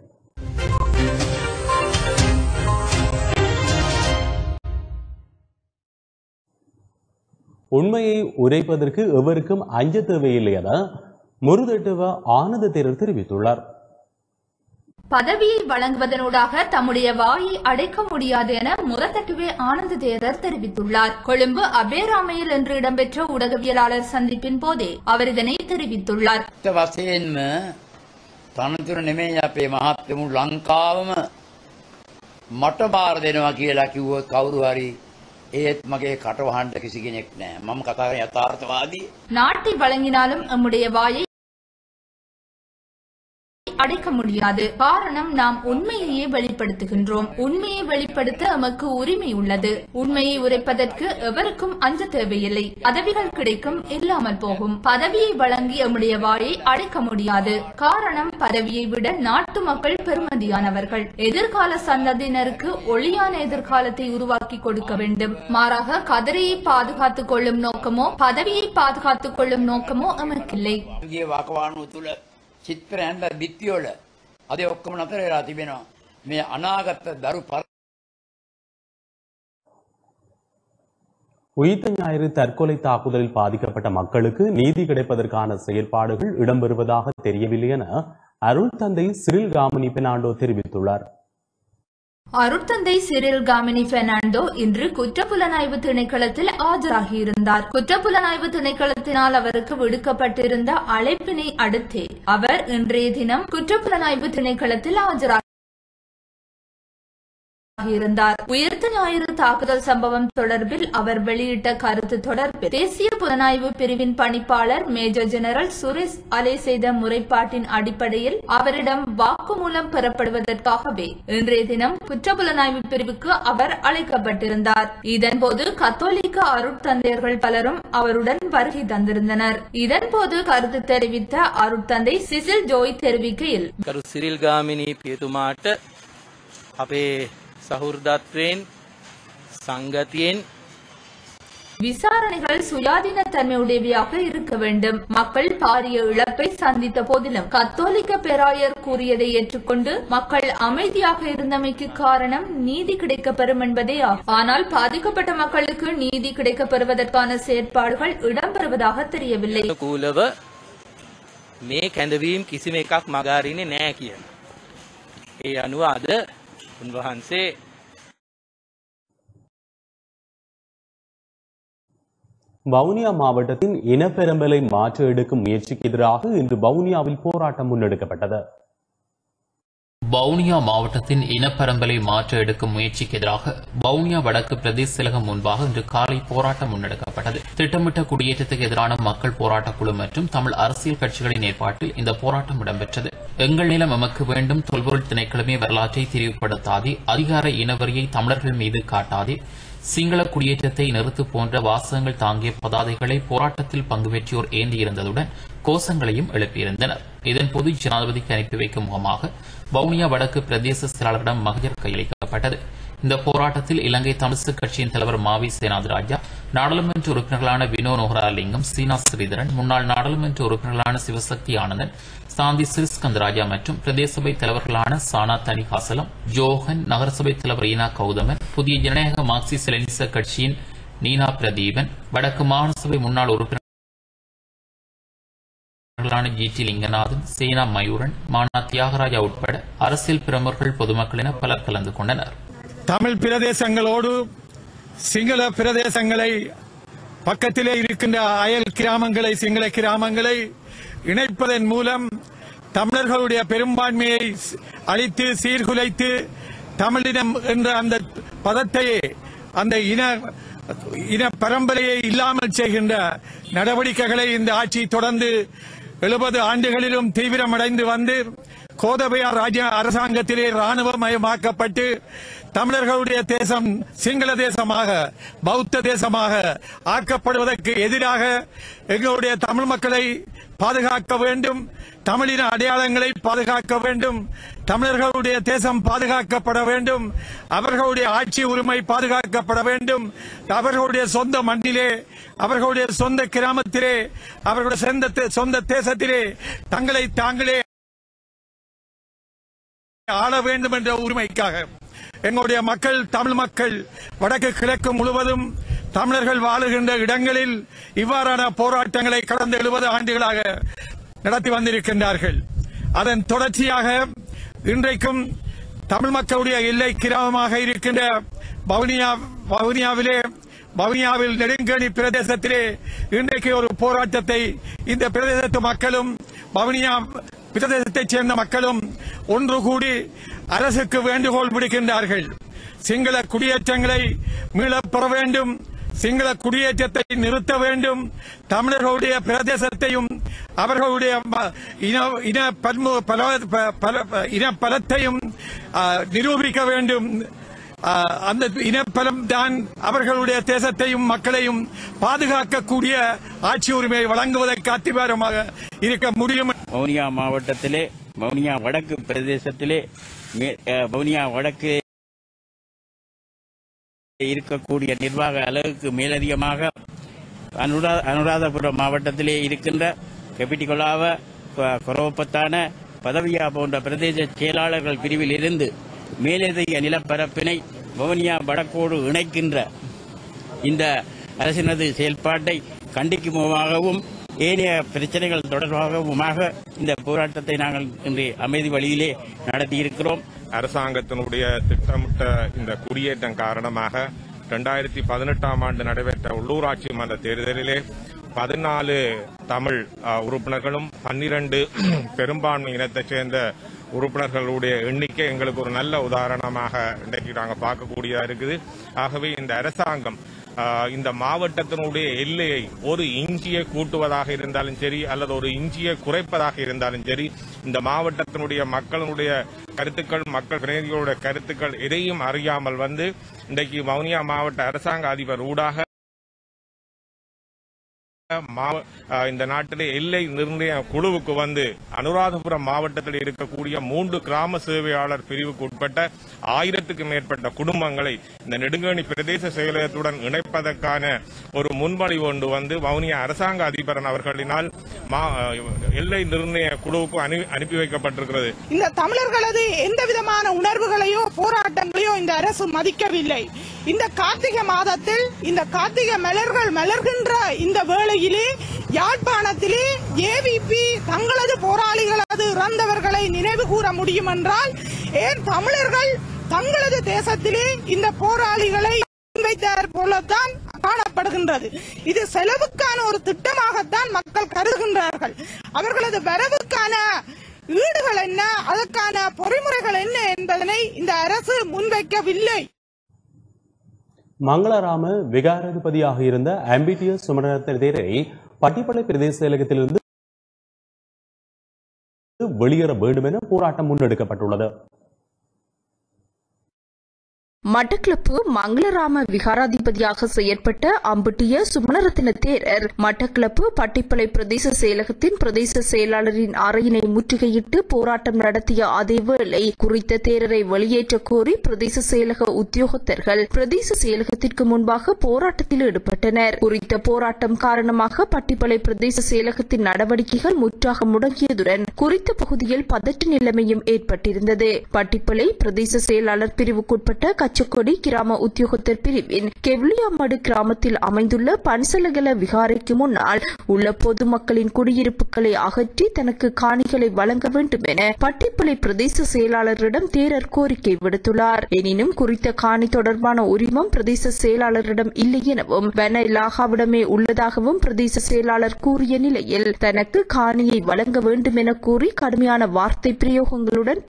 உண்மையை உரைப்பதற்கு எவருக்கும் அஞ்ச தேவையில்லை என முருதட்டுவ ஆனந்த தேரர் தெரிவித்துள்ளார். பதவியை வழங்குவதனூடாக தம்முடைய வாயை அடைக்க முடியாது என முரதட்டுவே ஆனந்த தேரர் தெரிவித்துள்ளார். கொழும்பு அபேராமையில் இன்று இடம்பெற்ற ஊடகவியலாளர் சந்திப்பின் போதே அவர் இதனை தெரிவித்துள்ளார். තනතුර නෙමෙයි අපේ මහත්තුමු ලංකාවම මට බාර දෙනවා කියලා කිව්වොත් කවුරු හරි ඒත් මගේ කට වහන්න කිසි කෙනෙක් නැහැ. මම කතා කරන්නේ යථාර්ථවාදී. நாட்டை வழங்கினாலும் நம்முடைய வாயை அடைக்க முடியாது. காரணம் நாம் உண்மையையே வெளிப்படுத்துகின்றோம். உண்மையை வெளிப்படுத்த நமக்கு உரிமை உள்ளது. உண்மையை உரைப்பதற்கு எவருக்கும் அஞ்ச தேவையில்லை. பதவிகள் கிடைக்கும், இல்லாமல் போகும். பதவியை வழங்கி நம்முடைய வாயை அடைக்க முடியாது. காரணம் பதவியை விட நாட்டு மக்கள் பெருமதியானவர்கள். எதிர்கால சந்ததியினருக்கு ஒளியான எதிர்காலத்தை உருவாக்கி கொடுக்க வேண்டும். மாறாக கதிரையை பாதுகாத்துக் கொள்ளும் நோக்கமோ பதவியை பாதுகாத்துக் கொள்ளும் நோக்கமோ நமக்கில்லை. චිත්‍රයන්ට බිත්තිවල අද ඔක්කොම නතර වෙලා තිබෙනවා. මේ අනාගත දරු உயிர்த்த ஞாயிறு தற்கொலை தாக்குதலில் பாதிக்கப்பட்ட மக்களுக்கு நீதி கிடைப்பதற்கான செயல்பாடுகள் இடம்பெறுவதாக தெரியவில்லை என அருள் தந்தை சிறில் காமினி பெர்னாண்டோ தெரிவித்துள்ளார். அருட்தந்தை சிறில் காமினி பெர்னாண்டோ இன்று குற்றப்புலனாய்வு திணைக்களத்தில் ஆஜராகியிருந்தார். குற்றப்புலனாய்வு திணைக்களத்தினால் அவருக்கு விடுக்கப்பட்டிருந்த அழைப்பினை அடுத்தே அவர் இன்றைய தினம் குற்றப்புலனாய்வு திணைக்களத்தில் ஆஜராகியிருந்தார். உயிர்த்த ஞாயிறு தாக்குதல் சம்பவம் தொடர்பில் அவர் வெளியிட்ட கருத்து தொடர்பில் தேசிய புலனாய்வு பிரிவின் பணிப்பாளர் மேஜர் ஜெனரல் சுரேஷ் அலே செய்த முறைப்பாட்டின் அடிப்படையில் அவரிடம் வாக்குமூலம் பெறப்படுவதற்காகவே இன்றைய தினம் குற்றப்புலனாய்வு பிரிவுக்கு அவர் அழைக்கப்பட்டிருந்தார். இதன்போது கத்தோலிக்க அருட்தந்தையர்கள் பலரும் அவருடன் வருகை தந்திருந்தனர். இதன்போது கருத்து தெரிவித்த அருட்தந்தை சிசில் ஜோய் தெரிவிக்கையில் சிறில் காமினி பியதுமாட்ட අපේ සහෘදත්වයෙන් සංගතියෙන් விசாரணைகள் சுயாதீன தன்மையுடையவையாக இருக்க வேண்டும். மக்கள் பாரிய இழப்பை சந்தித்த போதிலும் கத்தோலிக்க பேராயர் கூறியதை ஏற்றுக்கொண்டு மக்கள் அமைதியாக இருந்தமைக்கு காரணம் நீதி கிடைக்கப்பெறும் என்பதே ஆகும். ஆனால் பாதிக்கப்பட்ட மக்களுக்கு நீதி கிடைக்கப்பெறுவதற்கான செயற்பாடுகள் இடம்பெறுவதாக தெரியவில்லை. කූලව මේ කැඳවීම් කිසිම එකක් මගහරින්නේ නැහැ කියන. ඒ අනුව අද උන්වහන්සේ வவுனியா மாவட்டத்தின் இனப்பெரும்பலை மாற்ற எடுக்கும் முயற்சிக்கு எதிராக இன்று வவுனியாவில் போராட்டம் முன்னெடுக்கப்பட்டது. வவுனியா மாவட்டத்தின் இனப்பரம்பலை மாற்ற எடுக்கும் முயற்சிக்கு எதிராக வவுனியா வடக்கு பிரதேச செயலகம் முன்பாக இன்று காலை போராட்டம் முன்னெடுக்கப்பட்டது. திட்டமிட்ட குடியேற்றத்துக்கு எதிரான மக்கள் போராட்டக் குழு மற்றும் தமிழ் அரசியல் கட்சிகளின் ஏற்பாட்டில் இந்த போராட்டம் இடம்பெற்றது. எங்கள் நிலம் எமக்கு வேண்டும், தொல்பொருள் திணைக்களமே வரலாற்றை தெரிவுபடுத்தாதே, அதிகார இனவரியை தமிழர்கள் மீது காட்டாதே, சிங்கள குடியேற்றத்தை நிறுத்து போன்ற வாசகங்கள் தாங்கிய பதாதைகளை போராட்டத்தில் பங்கு பெற்றோர் ஏந்தியிருந்ததுடன் கோஷங்களையும் எழுப்பியிருந்தனர். இதன்போது ஜனாதிபதிக்கு அனுப்பி வைக்கும் முகமாக வவுனியா வடக்கு பிரதேச செயலாளரிடம் மகஜர் கையளிக்கப்பட்டது. இந்த போராட்டத்தில் இலங்கை தமிழ்சு கட்சியின் தலைவர் மாவி சேனாதிராஜா, நாடாளுமன்ற உறுப்பினர்களான வினோ நோகராலிங்கம், சீனா ஸ்ரீதரன், முன்னாள் நாடாளுமன்ற உறுப்பினர்களான சிவசக்தி ஆனந்தன், சாந்தி சிறிஸ்கந்தராஜா மற்றும் பிரதேசபை தலைவர்களான சானா தனிகாசலம், ஜோகன், நகரசபை தலைவர் ஈனா கௌதமன், புதிய ஜனநாயக மார்க்சிஸ்ட் லெனினிச கட்சியின் நீனா பிரதீபன், வடக்கு மாகாணசபை முன்னாள் உறுப்பினர் ஜி.டி. லிங்கநாதன், சேனா மயூரன், மானா தியாகராஜா உட்பட அரசியல் பிரமுகர்கள், பொதுமக்கள் என பலர் கலந்து கொண்டனர். தமிழ் பிரதேசங்களோடு சிங்கள பிரதேசங்களை பக்கத்திலே இருக்கின்ற அயல் கிராமங்களை, சிங்கள கிராமங்களை இணைப்பதன் மூலம் தமிழர்களுடைய பெரும்பான்மையை அழித்து சீர்குலைத்து தமிழினம் என்ற அந்த பதத்தையே, அந்த இன பரம்பரையை இல்லாமல் செய்கின்ற நடவடிக்கைகளை இந்த ஆட்சி தொடர்ந்து 70 ஆண்டுகளிலும் தீவிரமடைந்து வந்து கோதபயா அரசாங்கத்திலே ராணுவமயமாக்கப்பட்டு தமிழர்களுடைய தேசம் சிங்கள தேசமாக, பௌத்த தேசமாக ஆக்கப்படுவதற்கு எதிராக எங்களுடைய தமிழ் மக்களை பாதுகாக்க வேண்டும், தமிழின அடையாளங்களை பாதுகாக்க வேண்டும், தமிழர்களுடைய தேசம் பாதுகாக்கப்பட வேண்டும், அவர்களுடைய ஆட்சி உரிமை பாதுகாக்கப்பட வேண்டும், அவர்களுடைய சொந்த மண்ணிலே, அவர்களுடைய சொந்த கிராமத்திலே, அவர்களுடைய சொந்த தேசத்திலே தங்களை தாங்களே ஆள வேண்டும் என்ற உரிமைக்காக எங்களுடைய மக்கள், தமிழ் மக்கள் வடக்கு கிழக்கு முழுவதும் தமிழர்கள் வாழுகின்ற இடங்களில் இவ்வாறான போராட்டங்களை கடந்த 70 ஆண்டுகளாக நடத்தி வந்திருக்கின்றார்கள். அதன் தொடர்ச்சியாக இன்றைக்கும் தமிழ் மக்களுடைய எல்லை கிராமமாக இருக்கின்ற வவுனியாவில் நெடுங்கணி பிரதேசத்திலே இன்றைக்கு ஒரு போராட்டத்தை இந்த பிரதேசத்து மக்களும் வவுனியா பிரதேசத்தைச் சேர்ந்த மக்களும் ஒன்று கூடி அரசுக்கு வேண்டுகோள் விடுக்கின்றார்கள். சிங்கள குடியேற்றங்களை மீளப் பெற வேண்டும், சிங்கள குடியேற்றத்தை நிறுத்த வேண்டும், தமிழர்களுடைய பிரதேசத்தையும் அவர்களுடைய இன பலத்தையும் நிரூபிக்க வேண்டும். அந்த இனப்பலம் தான் அவர்களுடைய தேசத்தையும் மக்களையும் பாதுகாக்கக்கூடிய ஆட்சி உரிமையை வழங்குவதற்கு அத்திவாரமாக இருக்க முடியும். வவுனியா மாவட்டத்திலே வவுனியா வடக்கு பிரதேசத்திலே வவுனியா வடக்கு இருக்கக்கூடிய நிர்வாக அலகுக்கு மேலதிகமாக அனுராதபுரம் மாவட்டத்திலே இருக்கின்ற கெபிட்டிகொலாவ, கொரோப்பத்தான, பதவியா போன்ற பிரதேச செயலாளர்கள் பிரிவில் இருந்து மேலதிக நிலப்பரப்பினை வவுனியா வடக்கோடு இணைக்கின்ற இந்த அரசினது செயல்பாட்டை கண்டிக்குமாகவும் ஏனைய பிரச்சனைகள் தொடர்பாகவுமாக இந்த போராட்டத்தை நாங்கள் இன்று அமைதி வழியிலே நடத்தியிருக்கிறோம். அரசாங்கத்தினுடைய திட்டமிட்ட இந்த குடியேற்றம் காரணமாக 2018ஆம் ஆண்டு நடைபெற்ற உள்ளூராட்சி மன்ற தேர்தலிலே 14 தமிழ் உறுப்பினர்களும் 12 பெரும்பான்மை இனத்தைச் சேர்ந்த உறுப்பினர்களுடைய எண்ணிக்கை எங்களுக்கு ஒரு நல்ல உதாரணமாக இன்றைக்கு நாங்கள் பார்க்கக்கூடியதா இருக்குது. ஆகவே இந்த அரசாங்கம் இந்த மாவட்டத்தினுடைய எல்லையை ஒரு இஞ்சியை கூட்டுவதாக இருந்தாலும் சரி அல்லது ஒரு இஞ்சியை குறைப்பதாக இருந்தாலும் சரி, இந்த மாவட்டத்தினுடைய மக்களுடைய கருத்துக்கள், மக்கள் பிரதிநிதிகளுடைய கருத்துக்கள் எதையும் அறியாமல் வந்து இன்றைக்கு வவுனியா மாவட்ட அரசாங்க அதிபர் ஊடாக இந்த நாட்டிலே எல்லை நிர்ணய குழுவுக்கு வந்து அனுராதபுரம் மாவட்டத்தில் இருக்கக்கூடிய 3 கிராம சேவையாளர் பிரிவுக்கு உட்பட்ட 1000க்கும் மேற்பட்ட குடும்பங்களை இந்த நெடுங்கணி பிரதேச செயலகத்துடன் இணைப்பதற்கான ஒரு முன்வழி கொண்டு வந்து வவுனியா அரசாங்க அதிபரன் அவர்களினால் எல்லை நிர்ணய குழுவுக்கு அனுப்பி வைக்கப்பட்டிருக்கிறது. இந்த தமிழர்களது எந்த விதமான உணர்வுகளையோ போராட்டங்களையோ இந்த அரசு மதிக்கவில்லை. இந்த கார்த்திகை மாதத்தில் இந்த கார்த்திகை மலர்கள் மலர்கின்ற இந்த வேளையிலே யாழ்ப்பாணத்திலே ஏவிபி தங்களது போராளிகளது இறந்தவர்களை நினைவு கூற முடியும் என்றால் ஏன் தமிழர்கள் தங்களது தேசத்திலே இந்த போராளிகளை வைத்தார் போலத்தான் காணப்படுகின்றது. இது செலவுக்கான ஒரு திட்டமாகத்தான் மக்கள் கருதுகின்றார்கள். அவர்களது வரவுக்கான ஈடுகள் என்ன, அதற்கான பொறிமுறைகள் என்ன என்பதனை இந்த அரசு முன்வைக்கவில்லை. மங்களராம விகாராதிபதியாக இருந்த அம்பிட்டியஸ் சுமணரத்ன தேரரை பட்டிப்பளை பிரதேச செயலகத்திலிருந்து வெளியேற வேண்டும் என போராட்டம் முன்னெடுக்கப்பட்டுள்ளது. மட்டக்களப்பு மங்களராம விகாராதிபதியாக செயற்பட்ட அம்பிட்டிய சுமணரத்ன தேரர் மட்டக்களப்பு பட்டிப்பளை பிரதேச செயலகத்தின் பிரதேச செயலாளரின் அறையினை முற்றுகையிட்டு போராட்டம் நடத்திய அதேவேளை குறித்த தேரரை வெளியேற்ற கோரி பிரதேச செயலக உத்தியோகத்தர்கள் பிரதேச செயலகத்திற்கு முன்பாக போராட்டத்தில் ஈடுபட்டனர். குறித்த போராட்டம் காரணமாக பட்டிப்பளை பிரதேச செயலகத்தின் நடவடிக்கைகள் முற்றாக முடங்கியதுடன் குறித்த பகுதியில் பதற்ற நிலைமையும் ஏற்பட்டிருந்தது. பட்டிப்பளை பிரதேச செயலாளர் பிரிவுக்குட்பட்ட கச்சக்கொடி கிராம உத்தியோகத்தர் பிரிவின் கெவ்லியாமடு கிராமத்தில் அமைந்துள்ள பன்சலகல விகாரைக்கு முன்னால் உள்ள பொதுமக்களின் குடியிருப்புகளை அகற்றி தனக்கு காணிகளை வழங்க வேண்டும் என பட்டிப்பளை பிரதேச செயலாளரிடம் தேரர் கோரிக்கை விடுத்துள்ளார். எனினும் குறித்த காணி தொடர்பான உரிமம் பிரதேச செயலாளரிடம் இல்லை எனவும் வன இலாகாவிடமே உள்ளதாகவும் பிரதேச செயலாளர் கூறிய நிலையில் தனக்கு காணியை வழங்க வேண்டும் என கூறி கடுமையான வார்த்தை பிரயோகங்களுடன்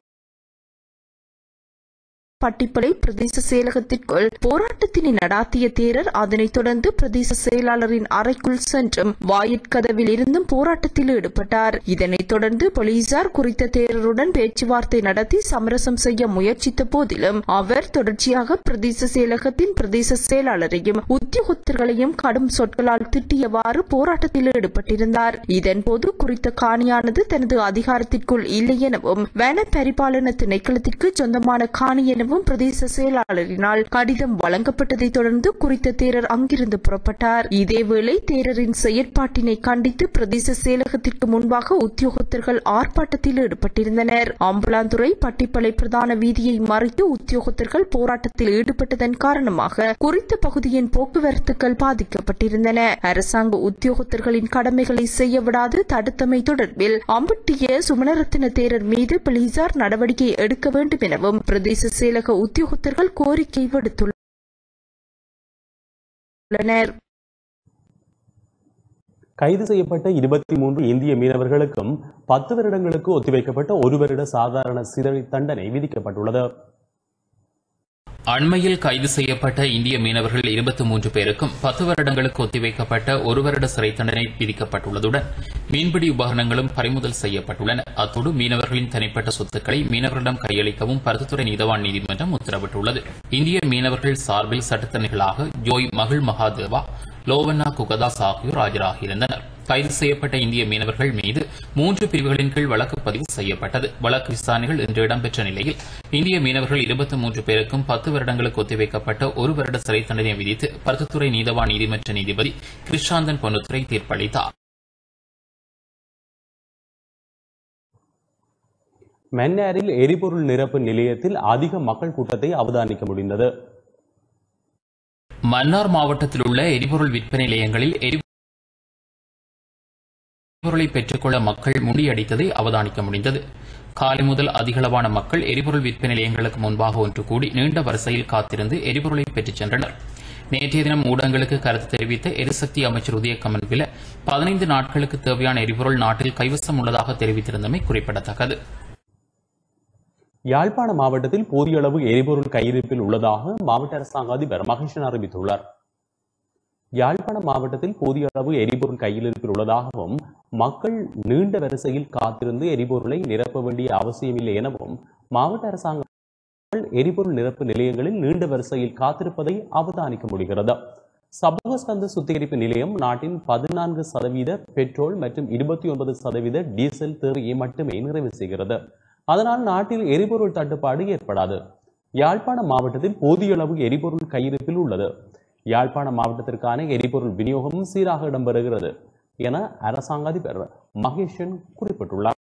பட்டிப்பளை பிரதேச செயலகத்திற்குள் போராட்டத்தினை நடாத்திய தேரர் அதனைத் தொடர்ந்து பிரதேச செயலாளரின் அறைக்குள் சென்றும் வாயிற்கதவில் இருந்தும் போராட்டத்தில் ஈடுபட்டார். இதனைத் தொடர்ந்து போலீசார் குறித்த தேரருடன் பேச்சுவார்த்தை நடத்தி சமரசம் செய்ய முயற்சித்த போதிலும் அவர் தொடர்ச்சியாக பிரதேச செயலகத்தின் பிரதேச செயலாளரையும் உத்தியோகத்தர்களையும் கடும் சொற்களால் திட்டியவாறு போராட்டத்தில் ஈடுபட்டிருந்தார். இதன்போது குறித்த காணியானது தனது அதிகாரத்திற்குள் இல்லை எனவும் வன பரிபாலன திணைக்களத்திற்கு சொந்தமான காணி எனவும் பிரதேச செயலாளரினால் கடிதம் வழங்கப்பட்டதை தொடர்ந்து குறித்த தேரர் அங்கிருந்து புறப்பட்டார். இதேவேளை தேரரின் செயற்பாட்டினை கண்டித்து பிரதேச செயலகத்திற்கு முன்பாக உத்தியோகத்தர்கள் ஆர்ப்பாட்டத்தில் ஈடுபட்டிருந்தனர். அம்பலாந்துறை பட்டிப்பளை பிரதான வீதியை மறைத்து உத்தியோகத்தர்கள் போராட்டத்தில் ஈடுபட்டதன் காரணமாக குறித்த பகுதியின் போக்குவரத்துகள் பாதிக்கப்பட்டிருந்தன. அரசாங்க உத்தியோகத்தர்களின் கடமைகளை செய்ய விடாது தடுத்தமை தொடர்பில் அம்பிட்டிய சுமணரத்ன தேரர் மீது போலீசார் நடவடிக்கை எடுக்க வேண்டும் எனவும் பிரதேச செயலக உத்தியோகத்தர்கள் கோரிக்கை விடுத்துள்ளனர். கைது செய்யப்பட்ட 23 இந்திய மீனவர்களுக்கும் 10 வருடங்களுக்கு ஒத்திவைக்கப்பட்ட 1 வருட சாதாரண சிறை தண்டனை விதிக்கப்பட்டுள்ளது. அண்மையில் கைது செய்யப்பட்ட இந்திய மீனவர்கள் 23 பேருக்கும் 10 வருடங்களுக்கு ஒத்திவைக்கப்பட்ட 1 வருட சிறை தண்டனை விதிக்கப்பட்டுள்ளதுடன் மீன்பிடி உபகரணங்களும் பறிமுதல் செய்யப்பட்டுள்ளன. அத்தோடு மீனவர்களின் தனிப்பட்ட சொத்துக்களை மீனவர்களிடம் கையளிக்கவும் பருத்தித்துறை நீதவான் நீதிமன்றம் உத்தரவிட்டுள்ளது. இந்திய மீனவர்கள் சார்பில் சட்டத்தணிகளாக ஜோய் மகிழ் மகாதேவா, லோவண்ணா குகதாஸ் ஆகியோர் ஆஜராகியிருந்தனர். கைது செய்யப்பட்ட இந்திய மீனவர்கள் மீது 3 பிரிவுகளின் கீழ் வழக்கு பதிவு செய்யப்பட்டது. வழக்கு விசாரணைகள் இன்று இடம்பெற்ற நிலையில் இந்திய மீனவர்கள் 23 பேருக்கும் 10 வருடங்களுக்கு ஒத்திவைக்கப்பட்ட 1 வருட சிறை தண்டனை விதித்து பருத்தித்துறை நீதவான் நீதிமன்ற நீதிபதி கிருஷாந்தன் பொன்னுத்துரை தீர்ப்பளித்தார். மன்னாரில் எரிபொருள் நிரப்பு நிலையத்தில் அதிக மக்கள் கூட்டத்தை அவதானிக்க முடிந்தது. மன்னார் மாவட்டத்தில் உள்ள எரிபொருள் விற்பனை நிலையங்களில் எரிபொருளை பெற்றுக்கொள்ள மக்கள் முண்டியடித்ததை அவதானிக்க முடிந்தது. காலை முதல் அதிகளவான மக்கள் எரிபொருள் விற்பனை நிலையங்களுக்கு முன்பாக ஒன்று கூடி நீண்ட வரிசையில் காத்திருந்து எரிபொருளை பெற்றுச் சென்றனர். நேற்றைய தினம் ஊடகங்களுக்கு கருத்து தெரிவித்த எரிசக்தி அமைச்சர் உதய கமன்பில 15 நாட்களுக்கு தேவையான எரிபொருள் நாட்டில் கைவசம் உள்ளதாக தெரிவித்திருந்தமை குறிப்பிடத்தக்கது. யாழ்ப்பாண மாவட்டத்தில் போதிய அளவு எரிபொருள் கையிருப்பில் உள்ளதாக மாவட்ட அரசாங்க அதிபர் மகேஷன் அறிவித்துள்ளார். யாழ்ப்பாண மாவட்டத்தில் போதிய அளவு எரிபொருள் கையிருப்பில் உள்ளதாகவும் மக்கள் நீண்ட வரிசையில் காத்திருந்து எரிபொருளை நிரப்ப வேண்டிய அவசியமில்லை எனவும் மாவட்ட அரசாங்கம் எரிபொருள் நிரப்பு நிலையங்களில் நீண்ட வரிசையில் காத்திருப்பதை அவதானிக்க முடிகிறது. சபகஸ்கந்த சுத்திகரிப்பு நிலையம் நாட்டின் 14% பெட்ரோல் மற்றும் 29% டீசல் தேவையை மட்டுமே நிறைவு செய்கிறது. அதனால் நாட்டில் எரிபொருள் தட்டுப்பாடு ஏற்படாது. யாழ்ப்பாண மாவட்டத்தில் போதிய அளவு எரிபொருள் கையிருப்பில் உள்ளது. யாழ்ப்பாண மாவட்டத்திற்கான எரிபொருள் விநியோகமும் சீராக இடம்பெறுகிறது என அரசாங்க அதிபர் மகேஷன் குறிப்பிட்டுள்ளார்.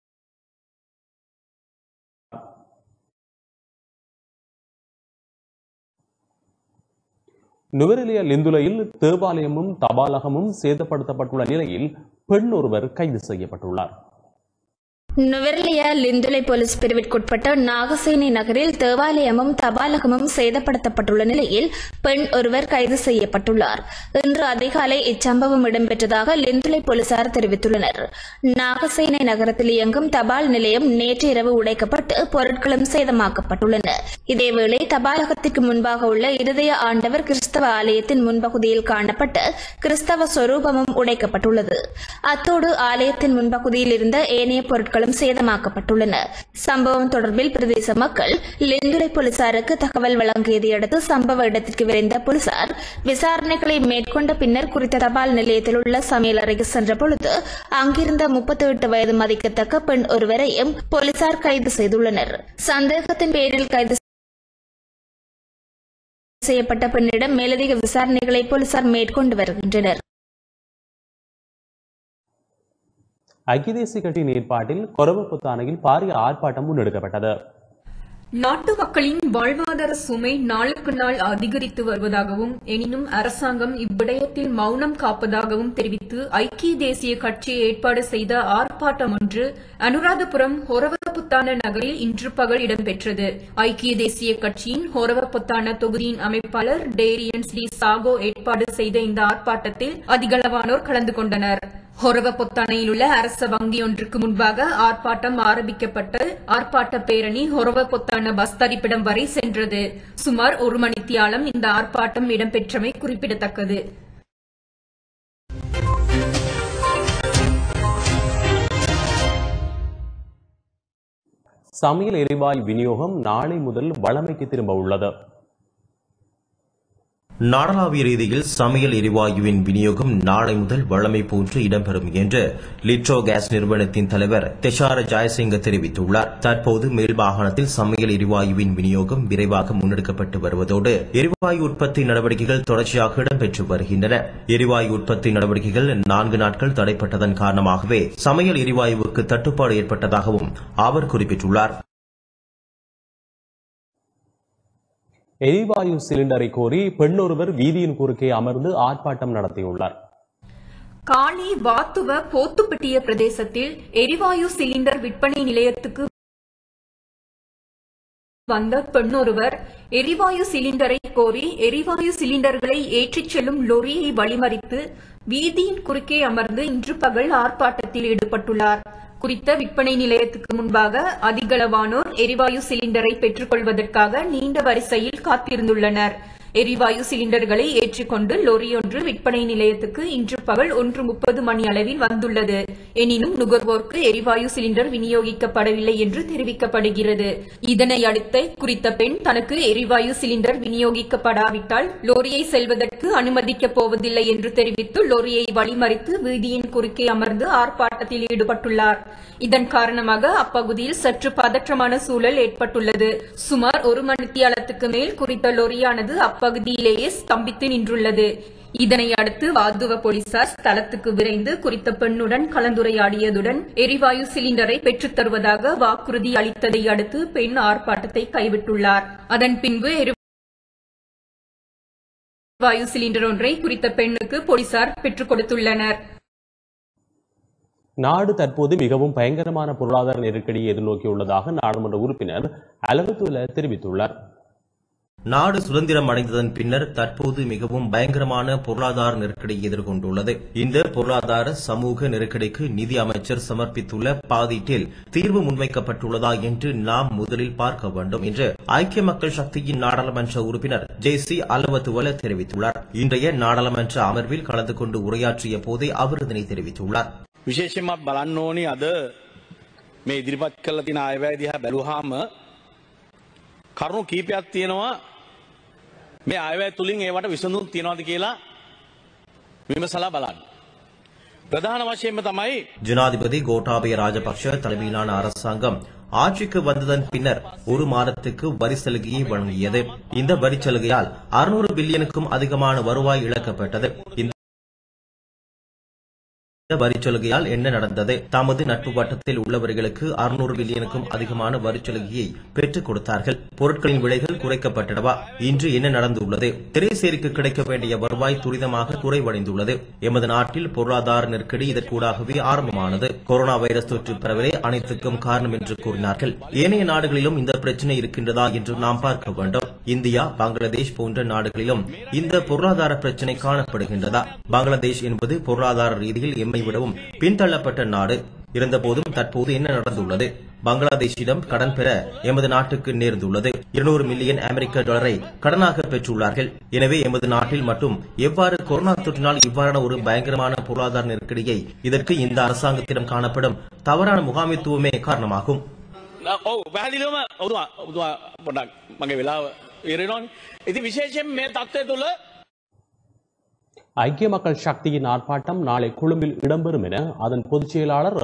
நுவரெலியா லிந்துலையில் தேவாலயமும் தபாலகமும் சேதப்படுத்தப்பட்டுள்ள நிலையில் பெண் ஒருவர் கைது செய்யப்பட்டுள்ளார். நுவரெலியா லிந்துலை போலீஸ் பிரிவிற்குட்பட்ட நாகசேனை நகரில் தேவாலயமும் தபாலகமும் சேதப்படுத்தப்பட்டுள்ள நிலையில் பெண் ஒருவர் கைது செய்யப்பட்டுள்ளார். இன்று அதிகாலை இச்சம்பவம் இடம்பெற்றதாக லிந்துலை போலீசார் தெரிவித்துள்ளனர். நாகசேனை நகரத்தில் இயங்கும் தபால் நிலையம் நேற்று இரவு உடைக்கப்பட்டு பொருட்களும் சேதமாக்கப்பட்டுள்ளன. இதேவேளை தபாலகத்திற்கு முன்பாக உள்ள இருதய ஆண்டவர் கிறிஸ்தவ ஆலயத்தின் முன்பகுதியில் காணப்பட்ட கிறிஸ்தவ சொரூபமும் உடைக்கப்பட்டுள்ளது. அத்தோடு ஆலயத்தின் முன்பகுதியில் இருந்த ஏனைய பொருட்களும் சேதமாக்கப்பட்டுள்ளன. சம்பவம் தொடர்பில் பிரதேச மக்கள் லிந்துலை போலீசாருக்கு தகவல் வழங்கியதை அடுத்து சம்பவ இடத்திற்கு விரைந்த போலீசார் விசாரணைகளை மேற்கொண்ட பின்னர் குறித்த தபால் நிலையத்தில் உள்ள சமையல் அறைக்கு சென்ற பொழுது அங்கிருந்த 38 வயது மதிக்கத்தக்க பெண் ஒருவரையும் போலீசார் கைது செய்துள்ளனர். சந்தேகத்தின் பேரில் கைது செய்யப்பட்ட பெண்ணிடம் மேலதிக விசாரணைகளை போலீசார் மேற்கொண்டு வருகின்றனர். ஐக்கிய தேசிய கட்சியின் ஏற்பாட்டில் கொரவப்புத்தானையில் பாரிய ஆர்ப்பாட்டம் முன்னெடுக்கப்பட்டது. நாட்டு மக்களின் வாழ்வாதார சுமை நாளுக்கு நாள் அதிகரித்து வருவதாகவும் எனினும் அரசாங்கம் இவ்விடயத்தில் மௌனம் காப்பதாகவும் தெரிவித்து ஐக்கிய தேசிய கட்சி ஏற்பாடு செய்த ஆர்ப்பாட்டம் ஒன்று அனுராதபுரம் ஹொரவப்புத்தான நகரில் இன்று பகல் இடம்பெற்றது. ஐக்கிய தேசிய கட்சியின் ஹொரவப்புத்தான தொகுதியின் அமைப்பாளர் டேரியன் ஸ்ரீ சாகோ ஏற்பாடு செய்த இந்த ஆர்ப்பாட்டத்தில் அதிகளவானோர் கலந்து கொண்டனர். ஹொரவப்பொத்தானையில் உள்ள அரச வங்கி ஒன்றுக்கு முன்பாக ஆர்ப்பாட்டம் ஆரம்பிக்கப்பட்டு ஆர்ப்பாட்ட பேரணி ஹொரவப்பொத்தான பஸ் தரிப்பிடம் வரை சென்றது. சுமார் 1 மணித்தியாலம் இந்த ஆர்ப்பாட்டம் இடம்பெற்றமை குறிப்பிடத்தக்கது. சமையல் எரிவாயு விநியோகம் நாளை முதல் வழமைக்கு திரும்ப உள்ளது. நாடளாவிய ரீதியில் சமையல் எரிவாயுவின் விநியோகம் நாளை முதல் வழமை போன்று இடம்பெறும் என்று லிட்ரோ கேஸ் நிறுவனத்தின் தலைவர் தெஷார ஜெயசிங்க தெரிவித்துள்ளார். தற்போது மேல் மாகாணத்தில் சமையல் எரிவாயுவின் விநியோகம் விரைவாக முன்னெடுக்கப்பட்டு வருவதோடு எரிவாயு உற்பத்தி நடவடிக்கைகள் தொடர்ச்சியாக இடம்பெற்று வருகின்றன. எரிவாயு உற்பத்தி நடவடிக்கைகள் 4 நாட்கள் தடைப்பட்டதன் காரணமாகவே சமையல் எரிவாயுவுக்கு தட்டுப்பாடு ஏற்பட்டதாகவும் அவர் குறிப்பிட்டுள்ளார். எரிவாயு சிலிண்டரை கோரி பெண் ஒருவர் வீதியின் குறுக்கே அமர்ந்து ஆர்ப்பாட்டம் நடத்தியுள்ளார். காலி வாத்துவ போத்துப்பட்டிய பிரதேசத்தில் எரிவாயு சிலிண்டர் விற்பனை நிலையத்துக்கு வந்த பெண்ணொருவர் எரிவாயு சிலிண்டரை கோரி எரிவாயு சிலிண்டர்களை ஏற்றிச் செல்லும் லொரியை வழிமறித்து வீதியின் குறுக்கே அமர்ந்து இன்று பகல் ஆர்ப்பாட்டத்தில் ஈடுபட்டுள்ளார். குறித்த விற்பனை நிலையத்துக்கு முன்பாக அதிகளவானோர் எரிவாயு சிலிண்டரை பெற்றுக் கொள்வதற்காக நீண்ட வரிசையில் காத்திருந்துள்ளனர். எரிவாயு சிலிண்டர்களை ஏற்றிக்கொண்டு லொரியொன்று விற்பனை நிலையத்துக்கு இன்று பகல் 1:30 மணி அளவில் வந்துள்ளது. எனினும் நுகர்வோருக்கு எரிவாயு சிலிண்டர் விநியோகிக்கப்படவில்லை என்று தெரிவிக்கப்படுகிறது. இதனை அடுத்து குறித்த பெண் தனக்கு எரிவாயு சிலிண்டர் விநியோகிக்கப்படாவிட்டால் லோரியை செல்வதற்கு அனுமதிக்கப் போவதில்லை என்று தெரிவித்து லோரியை வழிமறித்து வீதியின் குறுக்கே அமர்ந்து ஆர்ப்பாட்டத்தில் ஈடுபட்டுள்ளார். இதன் காரணமாக அப்பகுதியில் சற்று பதற்றமான சூழல் ஏற்பட்டுள்ளது. சுமார் 1 மணித்தியாலத்துக்கு மேல் குறித்த லொரியானது அப்பகுதியிலேயே ஸ்தம்பித்து நின்றுள்ளது. இதனை அடுத்து வாதுவ போலீசார் ஸ்தலத்துக்கு விரைந்து குறித்த பெண்ணுடன் கலந்துரையாடியதுடன் எரிவாயு சிலிண்டரை பெற்றுத் தருவதாக வாக்குறுதி அளித்ததை அடுத்து பெண் ஆர்ப்பாட்டத்தை கைவிட்டுள்ளார். அதன் பின்பு எரிவாயு சிலிண்டர் ஒன்றை குறித்த பெண்ணுக்கு போலீசார் பெற்றுக் கொடுத்துள்ளனர். நாடு தற்போது மிகவும் பயங்கரமான பொருளாதார நெருக்கடியை எதிர்நோக்கியுள்ளதாக நாடாளுமன்ற உறுப்பினர் அலவத்துல்ல தெரிவித்துள்ளார். நாடு சுதந்திரம் அடைந்ததன் பின்னர் தற்போது மிகவும் பயங்கரமான பொருளாதார நெருக்கடியை எதிர்கொண்டுள்ளது. இந்த பொருளாதார சமூக நெருக்கடிக்கு நிதி அமைச்சர் சமர்ப்பித்துள்ள பாதீட்டில் தீர்வு முன்வைக்கப்பட்டுள்ளதா என்று நாம் முதலில் பார்க்க வேண்டும் என்று ஐக்கிய மக்கள் சக்தியின் நாடாளுமன்ற உறுப்பினர் ஜே.சி. அலவத்துவல தெரிவித்துள்ளார். இன்றைய நாடாளுமன்ற அமர்வில் கலந்து கொண்டு உரையாற்றிய போதே அவர் இதனை தெரிவித்துள்ளார். විශේෂයෙන්ම බලන්න ඕනි අද මේ ඉදිරිපත් කරලා තියෙන අයවැය දිහා බැලුවාම කරුණු කීපයක් තියෙනවා. මේ අයවැය තුලින් ඒවට විසඳුම් තියනවාද කියලා විමසලා බලන්න. பிரதான வசியம் තමයි ஜனாதிபதி கோட்டாபய ராஜபக்ஷ தலைமையிலான அரசாங்கம் ஆட்சிக்கு வந்ததன் பின்னர் 1 மாதத்துக்கு வரி சலுகையை வழங்கியது. இந்த வரி சலுகையால் 600 பில்லியனுக்கும் அதிகமான வருவாய் இழக்கப்பட்டது. இந்த வரிச்சலுகையால் என்ன நடந்தது? தமது நட்பு வட்டத்தில் உள்ளவர்களுக்கு 600 பில்லியனுக்கும் அதிகமான வரிச்சலுகையை பெற்றுக் கொடுத்தார்கள். பொருட்களின் விலைகள் குறைக்கப்பட்டனவா? இன்று என்ன நடந்துள்ளது? திரைசேரிக்கு கிடைக்க வேண்டிய வருவாய் துரிதமாக குறைவடைந்துள்ளது. எமது நாட்டில் பொருளாதார நெருக்கடி இதற்கூடாகவே ஆரம்பமானது. கொரோனா வைரஸ் தொற்று பரவலே அனைத்துக்கும் காரணம் என்று கூறினார்கள். ஏனைய நாடுகளிலும் இந்த பிரச்சனை இருக்கின்றதா என்று நாம் பார்க்க வேண்டும். இந்தியா, பங்களாதேஷ் போன்ற நாடுகளிலும் இந்த பொருளாதார பிரச்சனை காணப்படுகின்றதா? பங்களாதேஷ் என்பது பொருளாதார ரீதியில் எம்மை விடவும் பின்தள்ளப்பட்ட நாடு. இருந்தபோதும் தற்போது என்ன நடந்துள்ளது? பங்களாதேஷிடம் கடன் பெற எமது நாட்டுக்கு நேர்ந்துள்ளது. 200 மில்லியன் அமெரிக்க டாலரை கடனாக பெற்றுள்ளார்கள். எனவே எமது நாட்டில் மட்டும் எவ்வாறு கொரோனா தொற்றினால் இவ்வாறான ஒரு பயங்கரமான பொருளாதார நெருக்கடியை இதற்கு இந்த அரசாங்கத்திடம் காணப்படும் தவறான முகாமைத்துவமே காரணமாகும். ஐக்கிய மக்கள் சக்தியின் ஆர்ப்பாட்டம் நாளை கொழும்பில் இடம்பெறும் என அதன் பொதுச் செயலாளர்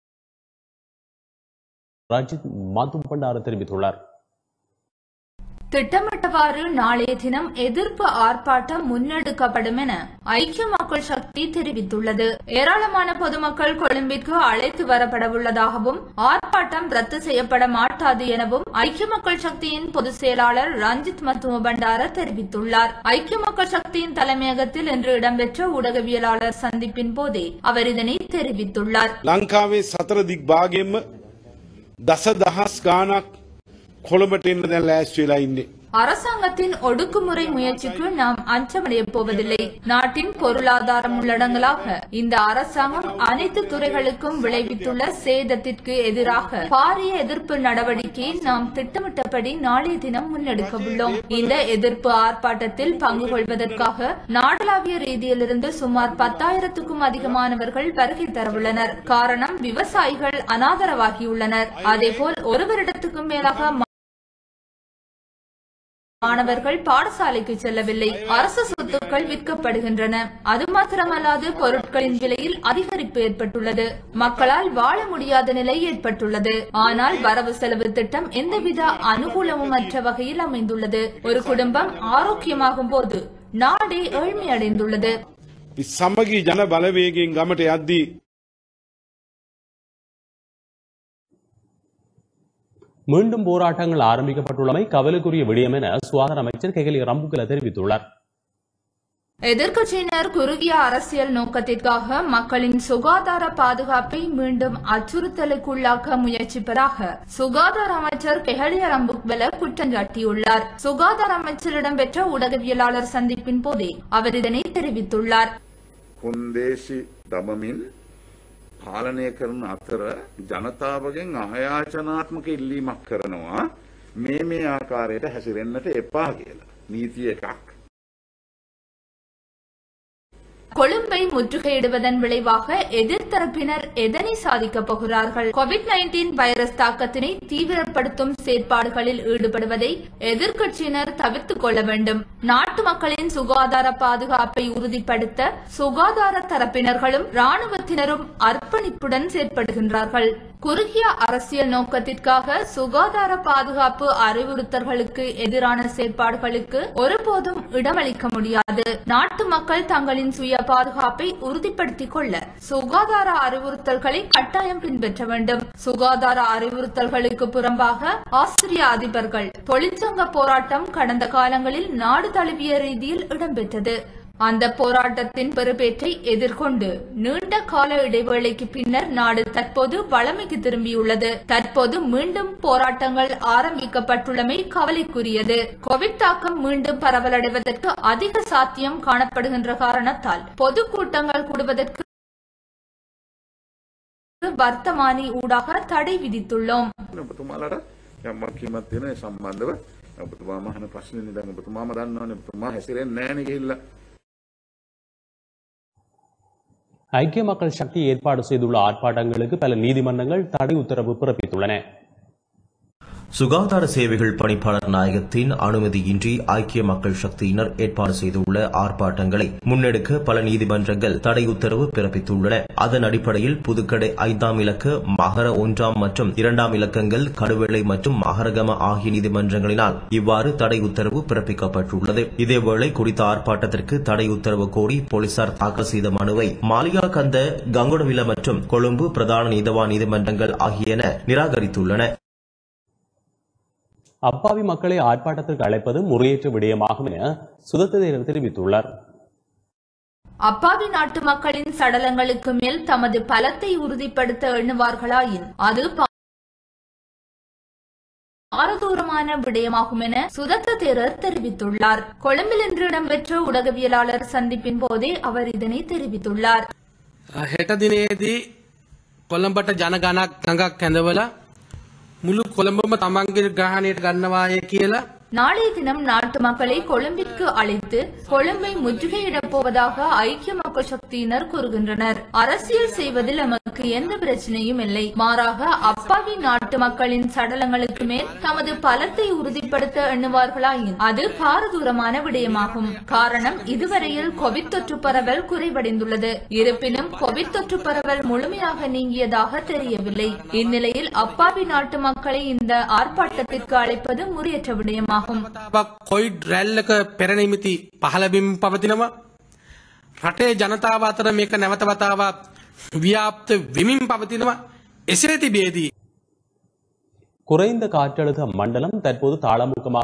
ரஞ்சித் மாத்தும்பண்டார தெரிவித்துள்ளார். திட்டமிட்டவாறு நாளைய தினம் எதிர்ப்பு ஆர்ப்பாட்டம் முன்னெடுக்கப்படும் என ஐக்கிய மக்கள் சக்தி தெரிவித்துள்ளது. ஏராளமான பொதுமக்கள் கொழும்பிற்கு அழைத்து வரப்படவுள்ளதாகவும் ஆர்ப்பாட்டம் ரத்து செய்யப்பட மாட்டாது எனவும் ஐக்கிய மக்கள் சக்தியின் பொதுச் செயலாளர் ரஞ்சித் மத்துமபண்டார தெரிவித்துள்ளார். ஐக்கிய மக்கள் சக்தியின் தலைமையகத்தில் இன்று இடம்பெற்ற ஊடகவியலாளர் சந்திப்பின் போதே அவர் இதனை தெரிவித்துள்ளார். லங்காவே සතර දිග්භාගයෙන්ම දසදහස් ගාණක් කොළඹට එන්න දැන් ලෑස්ති වෙලා ඉන්නේ. அரசாங்கத்தின் ஒடுக்குமுறை முயற்சிக்கு நாம் அச்சமடைய போவதில்லை. நாட்டின் பொருளாதாரம் உள்ளடங்கலாக இந்த அரசாங்கம் அனைத்து துறைகளுக்கும் விளைவித்துள்ள சேதத்திற்கு எதிராக பாரிய எதிர்ப்பு நடவடிக்கையை நாம் திட்டமிட்டபடி நாளைய தினம் முன்னெடுக்க உள்ளோம். இந்த எதிர்ப்பு ஆர்ப்பாட்டத்தில் பங்கு கொள்வதற்காக நாடளாவிய ரீதியிலிருந்து சுமார் 10,000க்கும் அதிகமானவர்கள் வருகை தரவுள்ளனர். காரணம், விவசாயிகள் அனாதரவாகியுள்ளனர். அதேபோல் 1 வருடத்துக்கும் மேலாக மாணவர்கள் பாடசாலைக்கு செல்லவில்லை. அரசு சொத்துக்கள் விற்கப்படுகின்றன. அது மாத்திரமல்லாது பொருட்களின் விலையில் அதிகரிப்பு ஏற்பட்டுள்ளது. மக்களால் வாழ முடியாத நிலை ஏற்பட்டுள்ளது. ஆனால் வரவு செலவு திட்டம் எந்தவித அனுகூலமும் அற்ற வகையில் அமைந்துள்ளது. ஒரு குடும்பம் ஆரோக்கியமாகும் போது நாடே ஏழ்மையடைந்துள்ளது. සමගී ජන බලවේගයෙන් ගමට යද්දී மீண்டும் போராட்டங்கள் ஆரம்பிக்கப்பட்டுள்ளமை கவலைக்குரிய விடயம் என சுகாதார அமைச்சர் கெகலி ரம்புகல தெரிவித்துள்ளார். எதிர்க்கட்சியினர் குறுகிய அரசியல் நோக்கத்திற்காக மக்களின் சுகாதார பாதுகாப்பை மீண்டும் அச்சுறுத்தலுக்குள்ளாக்க முயற்சிப்பதாக சுகாதார அமைச்சர் கெஹலிய ரம்புக்வெல குற்றம் சாட்டியுள்ளார். சுகாதார அமைச்சரிடம் பெற்ற ஊடகவியலாளர் சந்திப்பின் போதே அவர் இதனை தெரிவித்துள்ளார். කොන්දේසි දමමින් පාලනය කරන අතර ජනතාවගෙන් අහයාචනාත්මක ඉල්ලීමක් කරනවා මේ ආකාරයට හැසිරෙන්නට එපා කියලා. නීතිය එකක්. கொழும்பை முற்றுகையிடுவதன் விளைவாக எதிர்த்தரப்பினர் எதனை சாதிக்கப் போகிறார்கள்? கோவிட்-19 வைரஸ் தாக்கத்தினை தீவிரப்படுத்தும் செயற்பாடுகளில் ஈடுபடுவதை எதிர்க்கட்சியினர் தவிர்த்துக் கொள்ள வேண்டும். நாட்டு மக்களின் சுகாதார பாதுகாப்பை உறுதிப்படுத்த சுகாதார தரப்பினர்களும் ராணுவத்தினரும் அர்ப்பணிப்புடன் செயற்படுகின்றார்கள். குறுகிய அரசியல் நோக்கத்திற்காக சுகாதார பாதுகாப்பு அறிவுறுத்தல்களுக்கு எதிரான செயற்பாடுகளுக்கு ஒருபோதும் இடமளிக்க முடியாது. நாட்டு மக்கள் தங்களின் சுய பாதுகாப்பை உறுதிப்படுத்திக் கொள்ள சுகாதார அறிவுறுத்தல்களை கட்டாயம் பின்பற்ற வேண்டும். சுகாதார அறிவுறுத்தல்களுக்கு புறம்பாக ஆஸ்திரிய அதிபர்கள் தொழிற்சங்க போராட்டம் கடந்த காலங்களில் நாடு தழுவிய ரீதியில் இடம்பெற்றது. அந்த போராட்டத்தின் பெறுபேற்றை எதிர்கொண்டு நீண்ட கால இடைவேளைக்கு பின்னர் நாடு தற்போது வளமைக்கு திரும்பியுள்ளது. தற்போது மீண்டும் போராட்டங்கள் ஆரம்பிக்கப்பட்டுள்ளமை கவலைக்குரியது. கோவிட் தாக்கம் மீண்டும் பரவலடைவதற்கு அதிக சாத்தியம் காணப்படுகின்ற காரணத்தால் பொதுக்கூட்டங்கள் கூடுவதற்கு வர்த்தமானி ஊடாக தடை விதித்துள்ளோம். ஐக்கிய மக்கள் சக்தி ஏற்பாடு செய்துள்ள ஆர்ப்பாட்டங்களுக்கு பல நீதிமன்றங்கள் தடை உத்தரவு பிறப்பித்துள்ளன. சுகாதார சேவைகள் பணிப்பாளர் நாயகத்தின் அனுமதியின்றி ஐக்கிய மக்கள் சக்தியினர் ஏற்பாடு செய்துள்ள ஆர்ப்பாட்டங்களை முன்னெடுக்க பல நீதிமன்றங்கள் தடை உத்தரவு பிறப்பித்துள்ளன. அதன் அடிப்படையில் புதுக்கடை 5ஆம் இலக்க, மகர 1 மற்றும் 2ஆம் இலக்கங்கள், கடுவெளை மற்றும் மகரகம ஆகிய நீதிமன்றங்களினால் இவ்வாறு தடை உத்தரவு பிறப்பிக்கப்பட்டுள்ளது. இதேவேளை குறித்த ஆர்ப்பாட்டத்திற்கு தடை உத்தரவு கோரி போலீசார் தாக்கல் செய்த மனுவை மாளிகாகந்த, கங்குடவில மற்றும் கொழும்பு பிரதான நீதவான் நீதிமன்றங்கள் ஆகியன நிராகரித்துள்ளன. அப்பாவி மக்களை ஆர்ப்பாட்டத்திற்கு அழைப்பது முறையற்ற விடயமாகும் என சுதந்திர தெரிவித்துள்ளார். அப்பாவி நாட்டு மக்களின் சடலங்களுக்கு மேல் தமது பலத்தை உறுதிப்படுத்த எண்ணுவார்களாயின் அது பாரதூரமான விடயமாகும் என சுதந்திர தெரிவித்துள்ளார். கொழும்பில் இன்று இடம்பெற்ற ஊடகவியலாளர் சந்திப்பின் போதே அவர் இதனை தெரிவித்துள்ளார். හෙට දිනේදී කොළඹට ජනගණක් ගඟක් ඇඳවලා මුළු කොළඹම තමන්ගේ ග්‍රහණයට ගන්නවාය කියලා நாளைய தினம் நாட்டு மக்களை கொழும்பிற்கு அழைத்து கொழும்பை முற்றுகையிடப் போவதாக ஐக்கிய மக்கள் சக்தியினர் கூறுகின்றனர். அரசியல் செய்வதில் நமக்கு எந்த பிரச்சனையும் இல்லை. மாறாக அப்பாவி நாட்டு மக்களின் சடலங்களுக்கு மேல் தமது பலத்தை உறுதிப்படுத்த எண்ணுவார்களாயின் அது பாரதூரமான விடயமாகும். காரணம், இதுவரையில் கோவிட் தொற்று பரவல் குறைவடைந்துள்ளது. இருப்பினும் கோவிட் தொற்று பரவல் முழுமையாக நீங்கியதாக தெரியவில்லை. இந்நிலையில் அப்பாவி நாட்டு மக்களை இந்த ஆர்ப்பாட்டத்திற்கு அழைப்பது முறையற்ற விடயமாகும். කොයිඩ් රැල්ලක පෙරනිමිති පහළබිම් පවතිනවා. රටේ ජනතාව අතර මේක නැවත වතාවක් ව්‍යාප්ත වෙමින් පවතිනවා. එසේ තිබේදී குறைந்த காற்றழுத்த மண்டலம் தற்போது தாளமுக்கமாக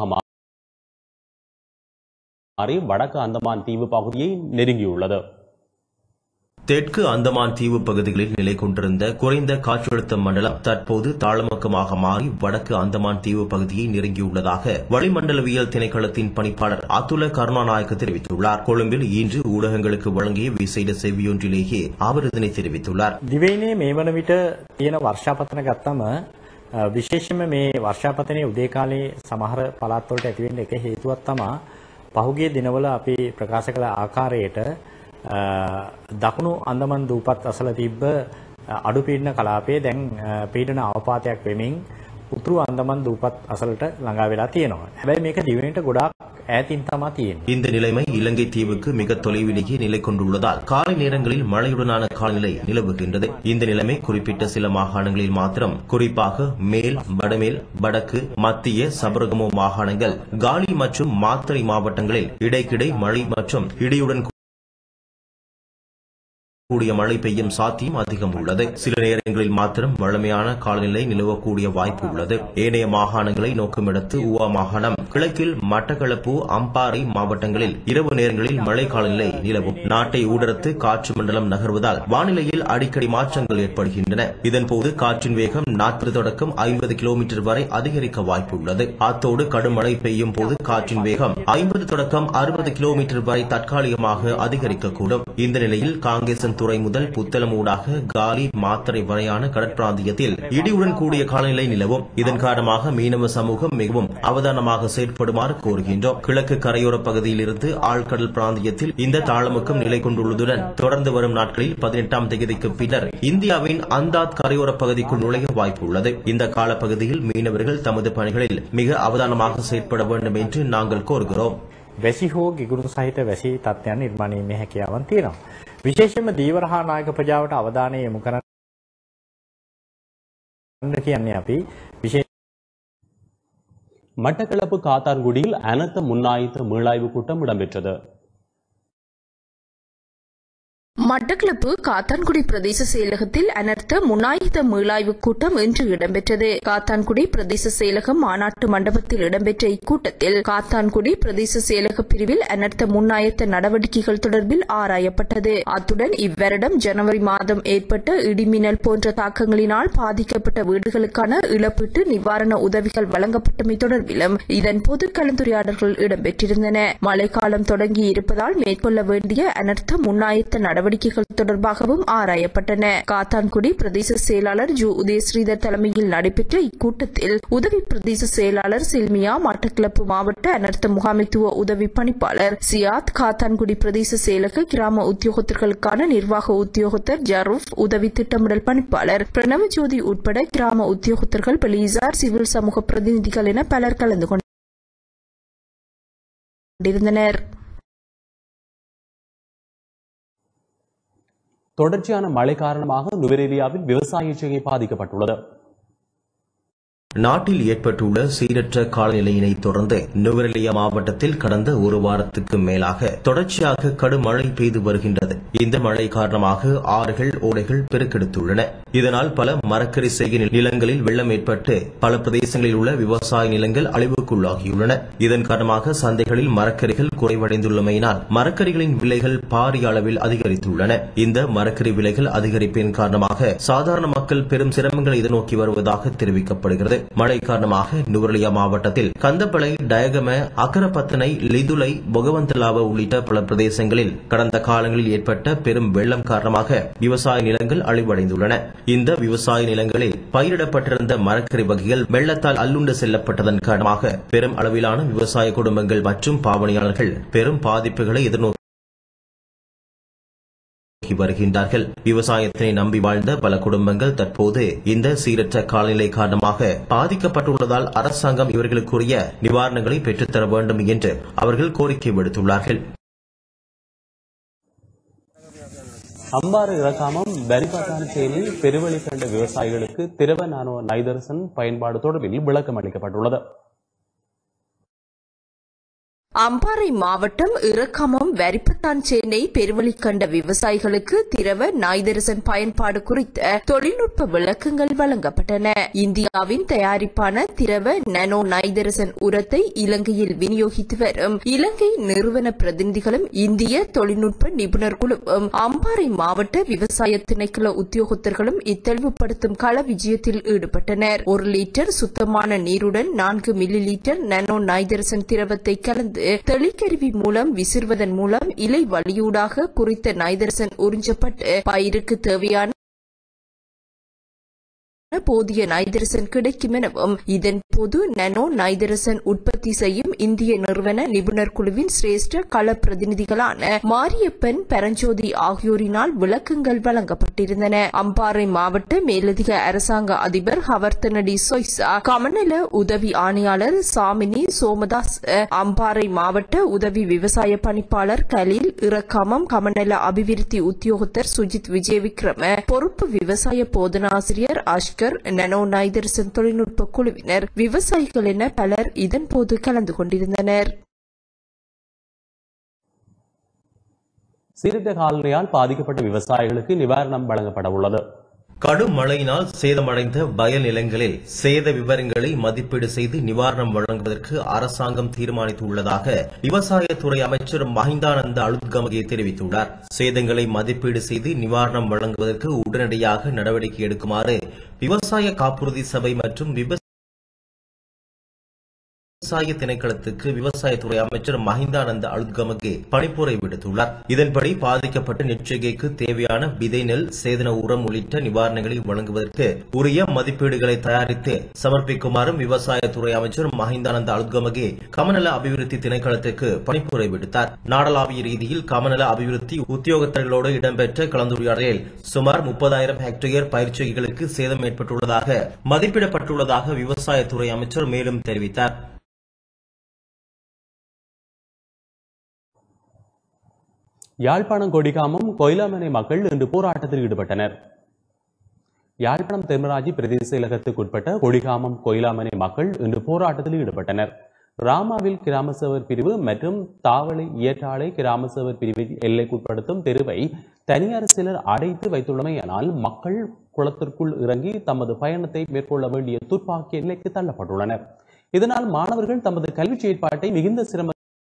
மாறி வடக்கு அந்தமான் தீவு பகுதியை நெருங்கியுள்ளது. தெற்கு அந்தமான் தீவு பகுதிகளில் நிலை கொண்டிருந்த குறைந்த காற்றழுத்த மண்டலம் தற்போது தாளமுக்கமாக மாறி வடக்கு அந்தமான் தீவு பகுதியை நெருங்கியுள்ளதாக வளிமண்டலவியல் திணைக்களத்தின் பணிப்பாளர் அதுல கருணாநாயக்க தெரிவித்துள்ளார். கொழும்பில் இன்று ஊடகங்களுக்கு வழங்கிய விசேட செவ்வியொன்றிலேயே அவர் இதனை தெரிவித்துள்ளார். දිවයිනේ මේ වන විට තියෙන වර්ෂාපතන ගත්තම විශේෂයෙන්ම මේ වර්ෂාපතනයේ උදේ කාලේ සමහර පළාත් වලට ඇතිවෙන්න එක හේතුවක් තමයි පහුගිය දිනවල අපි ප්‍රකාශ කළ ආකාරයට දකුණු අන්දමන් දූපත් අසල තිබ්බ අඩු පීඩන කලාපයේ දැන් පීඩන අවපාතයක් වෙමින් උතුරු අන්දමන් දූපත් අසලට ළඟා වෙලා තියෙනවා. හැබැයි මේක දිවෙනට ගොඩාක් ඈතින් තමයි තියෙන්නේ. இந்த நிலைமை இலங்கை தீவுக்கு மிக தொலைவிலேயே நிலை கொண்டுள்ளதால் காலை நேரங்களில் மழையுடனான காலநிலை நிலவுகின்றது. இந்த நிலைமை குறிப்பிட்ட சில மாகாணங்களில் மாத்திரம், குறிப்பாக மேல், வடமேல், வடக்கு, மத்திய, சபரகமோ மாகாணங்கள், காலி மற்றும் மாத்தறை மாவட்டங்களில் இடைக்கிடை மழை மற்றும் இடியுடன் கூடிய மழை பெய்யும் சாத்தியம் அதிகம் உள்ளது. சில நேரங்களில் மாத்திரம் வழமையான காலநிலை நிலவக்கூடிய வாய்ப்பு உள்ளது. ஏனைய மாகாணங்களை நோக்கும் இடத்து ஊவா மாகாணம், கிழக்கில் மட்டக்களப்பு, அம்பாறை மாவட்டங்களில் இரவு நேரங்களில் மழை காலநிலை நிலவும். நாட்டை ஊடறுத்து காற்று மண்டலம் நகர்வதால் வானிலையில் அடிக்கடி மாற்றங்கள் ஏற்படுகின்றன. இதன்போது காற்றின் வேகம் 40 தொடக்கம் 50 கிலோமீட்டர் வரை அதிகரிக்க வாய்ப்பு உள்ளது. அத்தோடு கடும் மழை பெய்யும் போது காற்றின் வேகம் 50 தொடக்கம் 60 கிலோமீட்டர் வரை தற்காலிகமாக அதிகரிக்கக்கூடும். இந்த நிலையில் காங்கேசன் துறை முதல் புத்தளம் ஊடாக காலி, மாத்தறை வரையான கடற்பிராந்தியத்தில் இடியுடன் கூடிய காலநிலை நிலவும். இதன் காரணமாக மீனவ சமூகம் மிகவும் அவதானமாக செயற்படுமாறு கோருகின்றோம். கிழக்கு கரையோர பகுதியில் இருந்து ஆழ்கடல் பிராந்தியத்தில் இந்த தாளமுக்கம் நிலை கொண்டுள்ளதுடன் தொடர்ந்து வரும் நாட்களில் 18ஆம் தேதிக்கு பின்னர் இந்தியாவின் அந்தாத் கரையோர பகுதிக்குள் நுழைய வாய்ப்பு உள்ளது. இந்த காலப்பகுதியில் மீனவர்கள் தமது பணிகளில் மிக அவதானமாக செயற்பட வேண்டும் என்று நாங்கள் கோருகிறோம். වැසි හෝ ගිගුරුම් සහිත වැසි තත්ත්වයන් නිර්මාණය වීමේ හැකියාවන් තියෙනවා. විශේෂයෙන්ම දීවර හා නායක ප්‍රජාවට අවධානය යොමු කරන්න කියන්නේ අපි විශේෂ மட்டக்களப்பு காத்தான்குடியில் அனர்த்த முன்னாயத்த மீளாய்வு கூட்டம் இடம்பெற்றது. மட்டக்களப்பு காத்தான்குடி பிரதேச செயலகத்தில் அனர்த்த முன்னாயுத மீளாய்வு கூட்டம் இன்று இடம்பெற்றது. காத்தான்குடி பிரதேச செயலகம் மாநாட்டு மண்டபத்தில் இடம்பெற்ற இக்கூட்டத்தில் காத்தான்குடி பிரதேச செயலக பிரிவில் அனர்த்த முன்னாயத்த நடவடிக்கைகள் தொடர்பில் ஆராயப்பட்டது. அத்துடன் இவ்வருடம் ஜனவரி மாதம் ஏற்பட்ட இடிமின்னல் போன்ற தாக்கங்களினால் பாதிக்கப்பட்ட வீடுகளுக்கான இழப்பீட்டு நிவாரண உதவிகள் வழங்கப்பட்டமை தொடர்பிலும் இதன்போது கலந்துரையாடல்கள் இடம்பெற்றிருந்தன. மழைக்காலம் தொடங்கி இருப்பதால் மேற்கொள்ள வேண்டிய அனர்த்த முன்னாயத்த நடவடிக்கைகள் தொடர்பாகவும் ஆராயப்பட்டன. காத்தான்குடி பிரதேச செயலாளர் ஜு உதயஸ்ரீதர் தலைமையில் நடைபெற்ற இக்கூட்டத்தில் உதவி பிரதேச செயலாளர் செல்மியா, மட்டக்களப்பு மாவட்ட அனர்த்த முகாமைத்துவ உதவி பணிப்பாளர் சியாத், காத்தான்குடி பிரதேச செயலக கிராம உத்தியோகத்தர்களுக்கான நிர்வாக உத்தியோகத்தர் ஜரூப், உதவி திட்டமிடல் பணிப்பாளர் பிரணவஜோதி உட்பட கிராம உத்தியோகத்தர்கள், போலீசார், சிவில் சமூக பிரதிநிதிகள் என பலர் கலந்து கொண்டிருந்தனர். தொடர்ச்சியான மழை காரணமாக நுவரெலியாவில் விவசாய செய்கை பாதிக்கப்பட்டுள்ளது. நாட்டில் ஏற்பட்டுள்ள சீரற்ற காலநிலையினை தொடர்ந்து நுவரெலியா மாவட்டத்தில் கடந்த ஒரு வாரத்துக்கு மேலாக தொடர்ச்சியாக கடும் மழை பெய்து வருகின்றது. இந்த மழை காரணமாக ஆறுகள், ஓடைகள் பெருக்கெடுத்துள்ளன. இதனால் பல மரக்கறி செய்கை நிலங்களில் வெள்ளம் ஏற்பட்டு பல பிரதேசங்களில் உள்ள விவசாய நிலங்கள் அழிவுக்குள்ளாகியுள்ளன. இதன் காரணமாக சந்தைகளில் மரக்கறிகள் குறைவடைந்துள்ளமையினால் மரக்கறிகளின் விலைகள் பாரிய அளவில் அதிகரித்துள்ளன. இந்த மரக்கறி விலைகள் அதிகரிப்பின் காரணமாக சாதாரண மக்கள் பெரும் சிரமங்களை எதிர்நோக்கி வருவதாக தெரிவிக்கப்படுகிறது. மழை காரணமாக நுவரெலியா மாவட்டத்தில் கந்தப்பளை, டயகம, அக்கரப்பத்தனை, லிதுலை, பொகவந்தலாவ உள்ளிட்ட பல பிரதேசங்களில் கடந்த காலங்களில் ஏற்பட்ட பெரும் வெள்ளம் காரணமாக விவசாய நிலங்கள் அழிவடைந்துள்ளன. இந்த விவசாய நிலங்களில் பயிரிடப்பட்டிருந்த மரக்கறி வகைகள் வெள்ளத்தால் அள்ளுண்டு செல்லப்பட்டதன் காரணமாக பெரும் அளவிலான விவசாய குடும்பங்கள் மற்றும் பாவனையாளர்கள் பெரும் பாதிப்புகளை எதிர்நோக்கி வருகின்றார்கள். விவசாயத்தினை நம்பி வாழ்ந்த பல குடும்பங்கள் தற்போது இந்த சீரற்ற காலநிலை காரணமாக பாதிக்கப்பட்டுள்ளதால் அரசாங்கம் இவர்களுக்குரிய நிவாரணங்களை பெற்றுத்தர வேண்டும் என்று அவர்கள் கோரிக்கை விடுத்துள்ளார்கள். அம்பாறை இறக்காமம் வரிபாட்டான செயலில் பெருவழி கண்ட விவசாயிகளுக்கு திரவ நானோ நைதரசன் பயன்பாடு தொடர்பில் விளக்கம் அளிக்கப்பட்டுள்ளது. அம்பாறை மாவட்டம் இறக்கமம் வரிப்பத்தான் சேனை பெருவழி கண்ட விவசாயிகளுக்கு திரவ நாய்தரசன் பயன்பாடு குறித்த தொழில்நுட்ப விளக்கங்கள் வழங்கப்பட்டன. இந்தியாவின் தயாரிப்பான திரவ நானோ நாய்தரசன் உரத்தை இலங்கையில் விநியோகித்து வரும் இலங்கை நிறுவன பிரதிநிதிகளும் இந்திய தொழில்நுட்ப நிபுணர் குழுவும் அம்பாறை மாவட்ட விவசாய திணைக்கள உத்தியோகத்தர்களும் இத்தெளிவுபடுத்தும் கள விஜயத்தில் ஈடுபட்டனர். 1 லிட்டர் சுத்தமான நீருடன் 4 மில்லி லிட்டர் நானோ நாய்தரசன் திரவத்தை கலந்து தெளிக்கருவி மூலம் விசிறுவதன் மூலம் இலை வழியூடாக குறித்த நைதரசன் உறிஞ்சப்பட்டு பயிருக்கு தேவையான போதிய நைதரசன் கிடைக்கும் எனவும் இதன் போது நானோ நைதரசன் உற்பத்தி செய்யும் இந்திய நிறுவன நிபுணர் குழுவின் சிரேஷ்ட கள பிரதிநிதிகளான மாரியப்பன், பரஞ்சோதி ஆகியோரினால் விளக்கங்கள் வழங்கப்பட்டிருந்தன. அம்பாறை மாவட்ட மேலதிக அரசாங்க அதிபர் ஹவர்த்தனடி சொய்சா, கமநல உதவி ஆணையாளர் சாமினி சோமதாஸ், அம்பாறை மாவட்ட உதவி விவசாய பணிப்பாளர் கலீல், இறக்காமம் கமநல அபிவிருத்தி உத்தியோகத்தர் சுஜித் விஜயவிக்ரம, பொறுப்பு விவசாய போதனாசிரியர் அஷ்கர், நானோ நைதரசன் தொழில்நுட்ப குழுவினர், விவசாயிகள் என பலர் இதன்போது கலந்து கொண்டிருந்தனர். சீரற்ற காலநிலையால் பாதிக்கப்பட்ட விவசாயிகளுக்கு நிவாரணம் வழங்கப்பட உள்ளது. கடும் மழையினால் சேதமடைந்த வயல் நிலங்களில் சேத விவரங்களை மதிப்பீடு செய்து நிவாரணம் வழங்குவதற்கு அரசாங்கம் தீர்மானித்துள்ளதாக விவசாயத்துறை அமைச்சர் மஹிந்தானந்த அலுத்கமகே தெரிவித்துள்ளார். சேதங்களை மதிப்பீடு செய்து நிவாரணம் வழங்குவதற்கு உடனடியாக நடவடிக்கை எடுக்குமாறு விவசாய காப்புறுதி சபை மற்றும் விவசாய திணைக்களத்துக்கு விவசாயத்துறை அமைச்சர் மஹிந்தானந்த அலுத்கமகே பணிப்புரை விடுத்துள்ளார். இதன்படி பாதிக்கப்பட்ட நெற்செய்கைக்கு தேவையான விதை நெல், சேதன உரம் உள்ளிட்ட நிவாரணங்களை வழங்குவதற்கு உரிய மதிப்பீடுகளை தயாரித்து சமர்ப்பிக்குமாறும் விவசாயத்துறை அமைச்சர் மஹிந்தானந்த அலுத்கமகே கமநல அபிவிருத்தி திணைக்களத்துக்கு பணிப்புரை விடுத்தார். நாடளாவிய ரீதியில் கமநல அபிவிருத்தி உத்தியோகத்தர்களோடு இடம்பெற்ற கலந்துரையாடலில் சுமார் 30,000 ஹெக்டேயர் பயிர்ச்செய்கைகளுக்கு சேதம் ஏற்பட்டுள்ளதாக மதிப்பிடப்பட்டுள்ளதாக விவசாயத்துறை அமைச்சர் மேலும் தெரிவித்தார். யாழ்ப்பாணம் கொடிகாமம் கொயிலாமனை மக்கள் இன்று போராட்டத்தில் ஈடுபட்டனர். யாழ்ப்பாணம் தென்மராட்சி பிரதேச செயலகத்துக்குட்பட்ட கொடிகாமம் கொயிலாமனை மக்கள் இன்று போராட்டத்தில் ஈடுபட்டனர். ராமாவில் கிராம சேவர் பிரிவு மற்றும் தாவளை இயற்றாலை கிராம சேவர் பிரிவை எல்லைக்குட்படுத்தும் தெருவை தனியார் சிலர் அடைத்து வைத்துள்ளமையானால் மக்கள் குளத்திற்குள் இறங்கி தமது பயணத்தை மேற்கொள்ள வேண்டிய துர்ப்பாக்கிய நிலைக்கு தள்ளப்பட்டுள்ளனர். இதனால் மாணவர்கள் தமது கல்வி செயற்பாட்டை மிகுந்த சிரம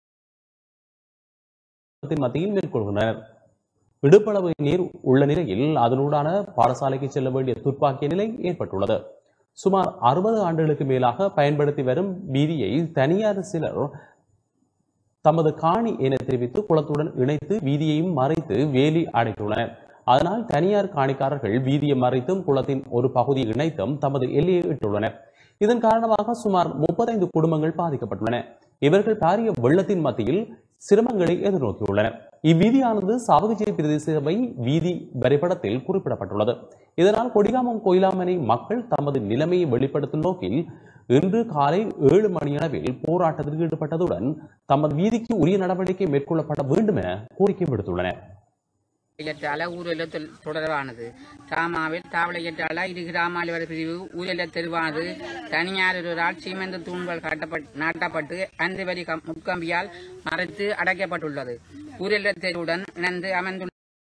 மத்தியில் மேற்கொள்கின்றனர். இடுப்பளவு நீர் உள்ள நிலையில் அதனூடான பாடசாலைக்கு செல்ல வேண்டிய துர்ப்பாக்கிய நிலை ஏற்பட்டுள்ளது. சுமார் 60 ஆண்டுகளுக்கு மேலாக பயன்படுத்தி வரும் வீதியை தனியார் சிலர் தமது காணி என தெரிவித்து குளத்துடன் இணைத்து வீதியையும் மறைத்து வேலி அடைத்துள்ளனர். அதனால் தனியார் காணிக்காரர்கள் வீதியை மறைத்தும் குளத்தின் ஒரு பகுதியை இணைத்தும் தமது எல்லையை இட்டுள்ளனர். இதன் காரணமாக சுமார் 35 குடும்பங்கள் பாதிக்கப்பட்டுள்ளன. இவர்கள் பாரிய வெள்ளத்தின் மத்தியில் சிரமங்களை எதிர்நோக்கியுள்ளனர். இவ்வீதியானது சாவகச்சேரி பிரதேச சபை வீதி வரைபடத்தில் குறிப்பிடப்பட்டுள்ளது. இதனால் கொடிகாமம் கொயிலாமனை மக்கள் தமது நிலைமையை வெளிப்படுத்தும் நோக்கில் இன்று காலை 7 மணியளவில் போராட்டத்தில் ஈடுபட்டதுடன் தமது வீதிக்கு உரிய நடவடிக்கை மேற்கொள்ளப்பட வேண்டும் என கோரிக்கை விடுத்துள்ளனர். ஊரெல்ல தொடர்பானது ராமாவில் தாவளையற்றால இரு கிராம அலுவலர் பிரிவு ஊரெல்ல தெருவானது தனியார் ஒருவரால் சீமெந்து தூண்கள் நாட்டப்பட்டு 5 வரி முட்கம்பியால் மறைத்து அடைக்கப்பட்டுள்ளது. ஊரெல்ல தெருவுடன் இணைந்து அமைந்துள்ள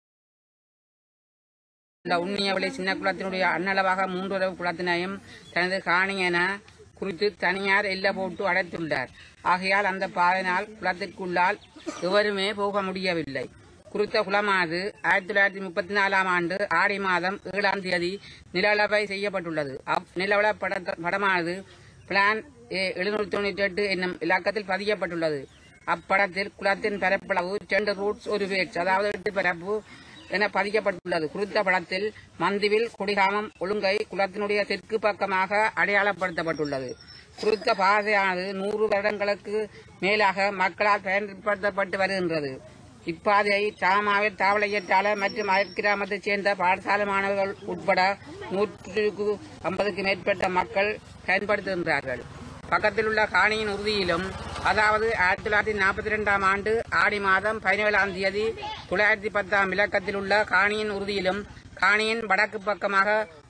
உண்ணியவளை சின்ன குளத்தினுடைய அன்னளவாக 3 குளத்தினையும் தனது காணி என குறித்து தனியார் எல்லை போட்டு அடைத்துள்ளார். ஆகையால் அந்த பாதையினால் குளத்திற்குள்ளால் எவருமே போக முடியவில்லை. குறித்த குளமானது 1934ஆம் ஆண்டு ஆடி மாதம் 7ஆம் தேதி நிலவளவை செய்யப்பட்டுள்ளது. நிலவள படமானது பிளான் 798 என்னும் இலக்கத்தில் பதியப்பட்டுள்ளது. அப்படத்தில் குளத்தின் பரப்பளவு 2 ரூட்ஸ் 1 பேட்ஸ் அதாவது 8 பரப்பு என பதிக்கப்பட்டுள்ளது. குறித்த படத்தில் மந்துவில் கொடிகாமம் ஒழுங்கை குளத்தினுடைய தெற்கு பக்கமாக அடையாளப்படுத்தப்பட்டுள்ளது. குறித்த பாதையானது 100 வருடங்களுக்கு மேலாக மக்களால் பயன்படுத்தப்பட்டு வருகின்றது. இப்பாதையை ராமாவில் தாவளையற்றால மற்றும் அயற்கிராமத்தைச் சேர்ந்த பாடசாலை மாணவர்கள் உட்பட 150க்கு மேற்பட்ட மக்கள் பயன்படுத்துகின்றார்கள். பக்கத்தில் உள்ள காணியின் உறுதியிலும் அதாவது 1942ஆம் ஆண்டு ஆடி மாதம் 17ஆம் தேதி 910ஆம் இலக்கத்தில் உள்ள காணியின் உறுதியிலும் காணியின் வடக்கு பக்கமாக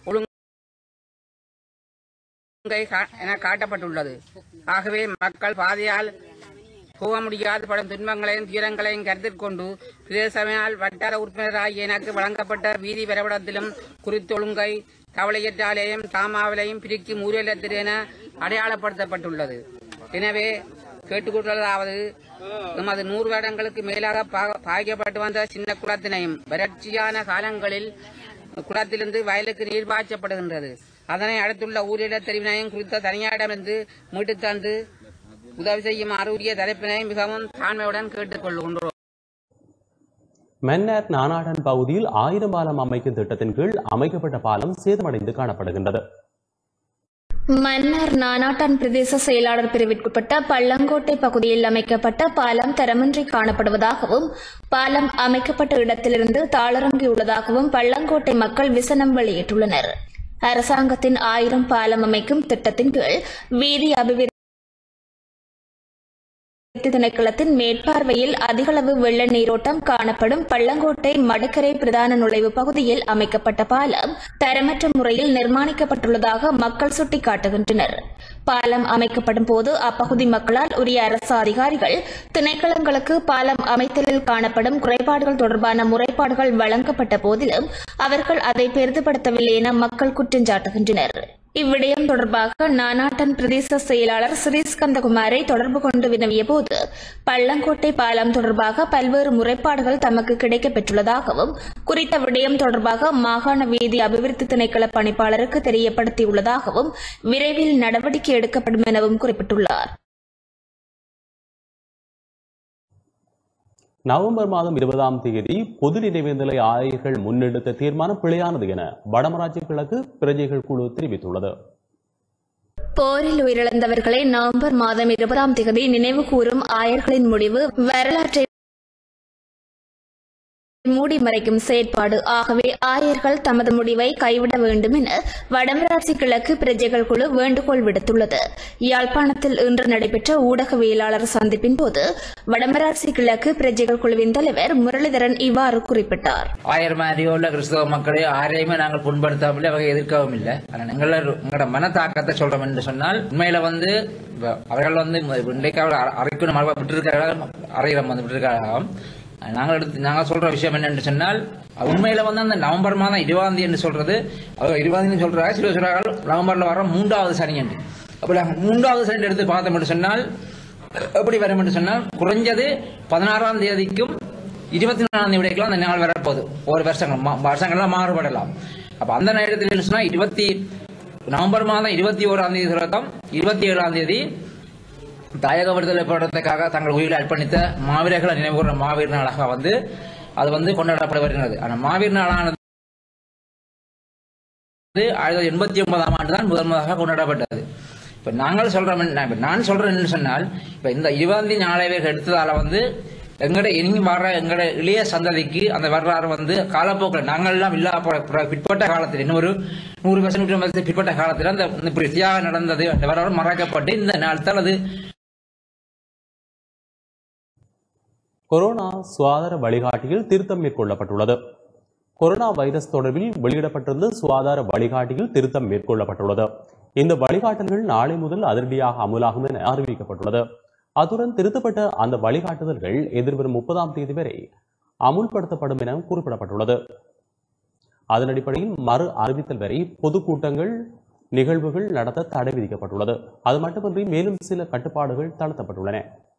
ஒழுங்கை என காட்டப்பட்டுள்ளது. ஆகவே மக்கள் பாதையால் போக முடியாது படும் துன்பங்களையும் தீரங்களையும் கருத்தில் கொண்டு பிரதேசமையால் வட்டார உறுப்பினராகிய எனக்கு வழங்கப்பட்ட வீதி வரைபடத்திலும் குறித்த ஒழுங்கை தவளையற்றாலையும் தாமாவிலையும் பிரிக்கும் ஊரெல்லத்திற்கு என அடையாளப்படுத்தப்பட்டுள்ளது. எனவே கேட்டுக்கொள்வதாவது நமது 100 வருடங்களுக்கு மேலாக பாய்க்கப்பட்டு வந்த சின்ன குளத்தினையும் வறட்சியான காலங்களில் குளத்திலிருந்து வயலுக்கு நீர் பாய்ச்சப்படுகின்றது. அதனை அடுத்துள்ள ஊரிட தெரிவினையும் குறித்த தனியாரிடமிருந்து மீட்டு தந்து உதவி செய்யுமாறு உரிய தரப்பினை மிகவும் தாழ்மையுடன் கேட்டுக்கொள்கின்றோம். மன்னார் நானாடன் பகுதியில் 1000 பாலம் அமைக்கும் திட்டத்தின் கீழ் அமைக்கப்பட்ட பாலம் சேதமடைந்து காணப்படுகின்றது. மன்னார் நானாட்டான் பிரதேச செயலாளர் பிரிவிற்குட்பட்ட பள்ளங்கோட்டை பகுதியில் அமைக்கப்பட்ட பாலம் தரமின்றி காணப்படுவதாகவும் பாலம் அமைக்கப்பட்ட இடத்திலிருந்து தாளரங்கியுள்ளதாகவும் பள்ளங்கோட்டை மக்கள் விசனம் வெளியிட்டுள்ளனர். அரசாங்கத்தின் 1000 பாலம் அமைக்கும் திட்டத்தின் கீழ் வீதி அபிவிருத்தி அபிவிருத்தி திணைக்களத்தின் மேற்பார்வையில் அதிகளவு வெள்ள நீரோட்டம் காணப்படும் பள்ளங்கோட்டை மடுக்கரை பிரதான நுழைவு பகுதியில் அமைக்கப்பட்ட பாலம் தரமற்ற முறையில் நிர்மாணிக்கப்பட்டுள்ளதாக மக்கள் சுட்டிக்காட்டுகின்றனர். பாலம் அமைக்கப்படும் போது அப்பகுதி மக்களால் உரிய அரசு அதிகாரிகள் திணைக்களங்களுக்கு பாலம் அமைத்தலில் காணப்படும் குறைபாடுகள் தொடர்பான முறைப்பாடுகள் வழங்கப்பட்ட போதிலும் அவர்கள் அதை பெரிதுபடுத்தவில்லை என மக்கள் குற்றஞ்சாட்டுகின்றனர். இவ்விடயம் தொடர்பாக நானாட்டன் பிரதேச செயலாளர் ஸ்ரீஸ்கந்தகுமாரை தொடர்பு கொண்டு வினவிய போது பள்ளங்கோட்டை பாலம் தொடர்பாக பல்வேறு முறைப்பாடுகள் தமக்கு கிடைக்கப்பெற்றுள்ளதாகவும் குறித்த விடயம் தொடர்பாக மாகாண வீதி அபிவிருத்தி திணைக்கள பணிப்பாளருக்கு தெரியப்படுத்தியுள்ளதாகவும் விரைவில் நடவடிக்கை எடுக்கப்படும் எனவும் குறிப்பிட்டுள்ளார். நவம்பர் மாதம் 20ஆம் தேதி பொது நினைவேந்தலை ஆயர்கள் முன்னெடுத்த தீர்மானம் பிழையானது என வடமராட்சி கிழக்கு பிரஜைகள் குழு தெரிவித்துள்ளது. போரில் உயிரிழந்தவர்களை நவம்பர் மாதம் 20ஆம் தேதி நினைவு கூறும் ஆயர்களின் முடிவு வரலாற்றை மூடி மறைக்கும் செயற்பாடு. ஆகவே ஆயர்கள் தமது முடிவை கைவிட வேண்டும் என வடமராட்சி கிழக்கு பிரஜைகள் குழு வேண்டுகோள் விடுத்துள்ளது. யாழ்ப்பாணத்தில் இன்று நடைபெற்ற ஊடகவியலாளர் சந்திப்பின் போது வடமராட்சி கிழக்கு பிரஜைகள் குழுவின் தலைவர் முரளிதரன் இவ்வாறு குறிப்பிட்டார். ஆயர் மாதிரியோ உள்ள கிறிஸ்தவ மக்களே யாரையுமே நாங்கள் புண்படுத்தாமலே அவங்க எதிர்க்கவும் இல்லை. எங்களோட மன தாக்கத்தை சொல்றோம் என்று சொன்னால் உண்மையில அவர்கள் இன்றைக்கு அறைக்கணும் விட்டிருக்கிறார்கள், அறையிடம் விட்டிருக்கிறார்கள். நாங்கள் சொல்ற விஷயம் என்னன்னு சொன்னால் உண்மையில அந்த நவம்பர் மாதம் 20ஆம் தேதி என்று சொல்றது 20ஆம் சொல்றாங்க, சில சொல்றாங்க நவம்பர்ல வர 3வது சனி என்று. அப்படி 3வது சனி எடுத்து பார்த்தோம் என்று சொன்னால் எப்படி வரும் என்று சொன்னால் குறைஞ்சது 16ஆம் தேதிக்கும் 24ஆம் தேதி விடைக்கெல்லாம் அந்த நாள் வரப்போகுது. ஒரு வருஷங்கள்லாம் மாறுபடலாம். அப்ப அந்த நேரத்தில் சொன்னா நவம்பர் மாதம் 21ஆம் தேதி தொடக்கம் 27ஆம் தேதி தாயக விடுதலை போராட்டத்துக்காக தங்கள் உயிரை அர்ப்பணித்த மாவீரர்களை நினைவுகூற மாவீர நாளாக அது கொண்டாடப்பட வருகிறது. ஆனால் மாவீர நாளானது 1989ஆம் ஆண்டு தான் முதன்முதலாக கொண்டாடப்பட்டது. இப்ப நான் சொல்றேன் என்று சொன்னால் இப்ப இந்த 20ஆம் தேதி நாளைவே எடுத்ததால இனி வர்ற எங்கட இளைய சந்ததிக்கு அந்த வரலாறு காலப்போக்கில் நாங்கள் எல்லாம் இல்லா பிற்பட்ட காலத்தில் இன்னொரு 100 வருஷம் பிற்பட்ட காலத்தில் அந்த தியாகம் நடந்தது அந்த வரலாறு மறைக்கப்பட்டு இந்த நாள் தான் அது. கொரோனா சுகாதார வழிகாட்டியில் திருத்தம் மேற்கொள்ளப்பட்டுள்ளது. கொரோனா வைரஸ் தொடர்பில் வெளியிடப்பட்டிருந்த சுகாதார வழிகாட்டியில் திருத்தம் மேற்கொள்ளப்பட்டுள்ளது. இந்த வழிகாட்டல்கள் நாளை முதல் அதிரடியாக அமுலாகும் என அறிவிக்கப்பட்டுள்ளது. அத்துடன் திருத்தப்பட்ட அந்த வழிகாட்டுதல்கள் எதிர்வரும் 30ஆம் தேதி வரை அமுல்படுத்தப்படும் என குறிப்பிடப்பட்டுள்ளது. அதன் அடிப்படையில் மறு அறிவித்தல் வரை பொதுக்கூட்டங்கள் நிகழ்வுகள் நடத்த தடை விதிக்கப்பட்டுள்ளது. அது மட்டுமின்றி மேலும் சில கட்டுப்பாடுகள் தளர்த்தப்பட்டுள்ளன.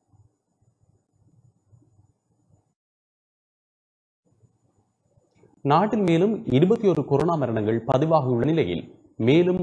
நாட்டில் மேலும் 21 கொரோனா மரணங்கள் பதிவாகியுள்ள நிலையில் மேலும்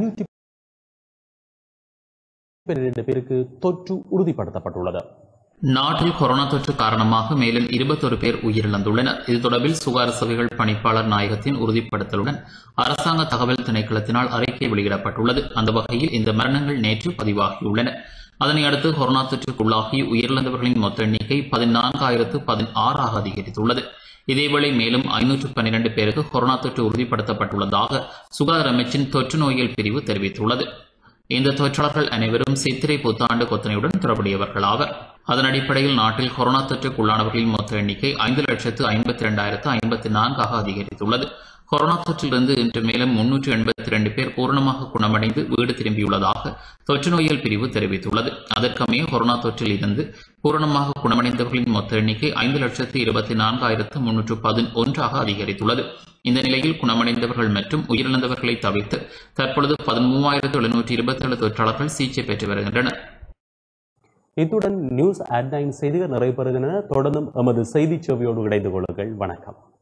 512 பேருக்கு தொற்று உறுதிப்படுத்தப்பட்டுள்ளது. நாட்டில் கொரோனா தொற்று காரணமாக மேலும் 21 பேர் உயிரிழந்துள்ளனர். இது தொடர்பில் சுகாதார சேவைகள் பணிப்பாளர் நாயகத்தின் உறுதிப்படுத்தலுடன் அரசாங்க தகவல் திணைக்களத்தினால் அறிக்கை வெளியிடப்பட்டுள்ளது. அந்த வகையில் இந்த மரணங்கள் நேற்று பதிவாகியுள்ளன. அதனை அடுத்து கொரோனா தொற்றுக்குள்ளாகி உயிரிழந்தவர்களின் மொத்த எண்ணிக்கை 14,016 அதிகரித்துள்ளது. இதேவேளை மேலும் 512 பேருக்கு கொரோனா தொற்று உறுதிப்படுத்தப்பட்டுள்ளதாக சுகாதார அமைச்சின் தொற்று நோயியல் பிரிவு தெரிவித்துள்ளது. இந்த தொற்றாளர்கள் அனைவரும் சித்திரை புத்தாண்டு கொத்தனையுடன் தொடர்புடையவர்கள் ஆவர். அதன் அடிப்படையில் நாட்டில் கொரோனா தொற்றுக்குள்ளானவர்களின் மொத்த எண்ணிக்கை 5,52,054 அதிகரித்துள்ளது. கொரோனா தொற்றிலிருந்து இன்று மேலும் 382 பேர் பூரணமாக குணமடைந்து வீடு திரும்பியுள்ளதாக தொற்று நோயியல் பிரிவு தெரிவித்துள்ளது. அதற்கமைய கொரோனா தொற்றில் இருந்து பூரணமாக குணமடைந்தவர்களின் மொத்த எண்ணிக்கை 5,24,311 அதிகரித்துள்ளது. இந்த நிலையில் குணமடைந்தவர்கள் மற்றும் உயிரிழந்தவர்களை தவிர்த்து தற்பொழுது 13,727 தொற்றாளர்கள் சிகிச்சை பெற்று வருகின்றனர். இத்துடன் நியூஸ்@9 செய்திகள் நிறைவு பெறுகின்றன. தொடர்ந்தும் எமது செய்தி சேவையோடு இணைந்து கொள்ளுங்கள். வணக்கம்.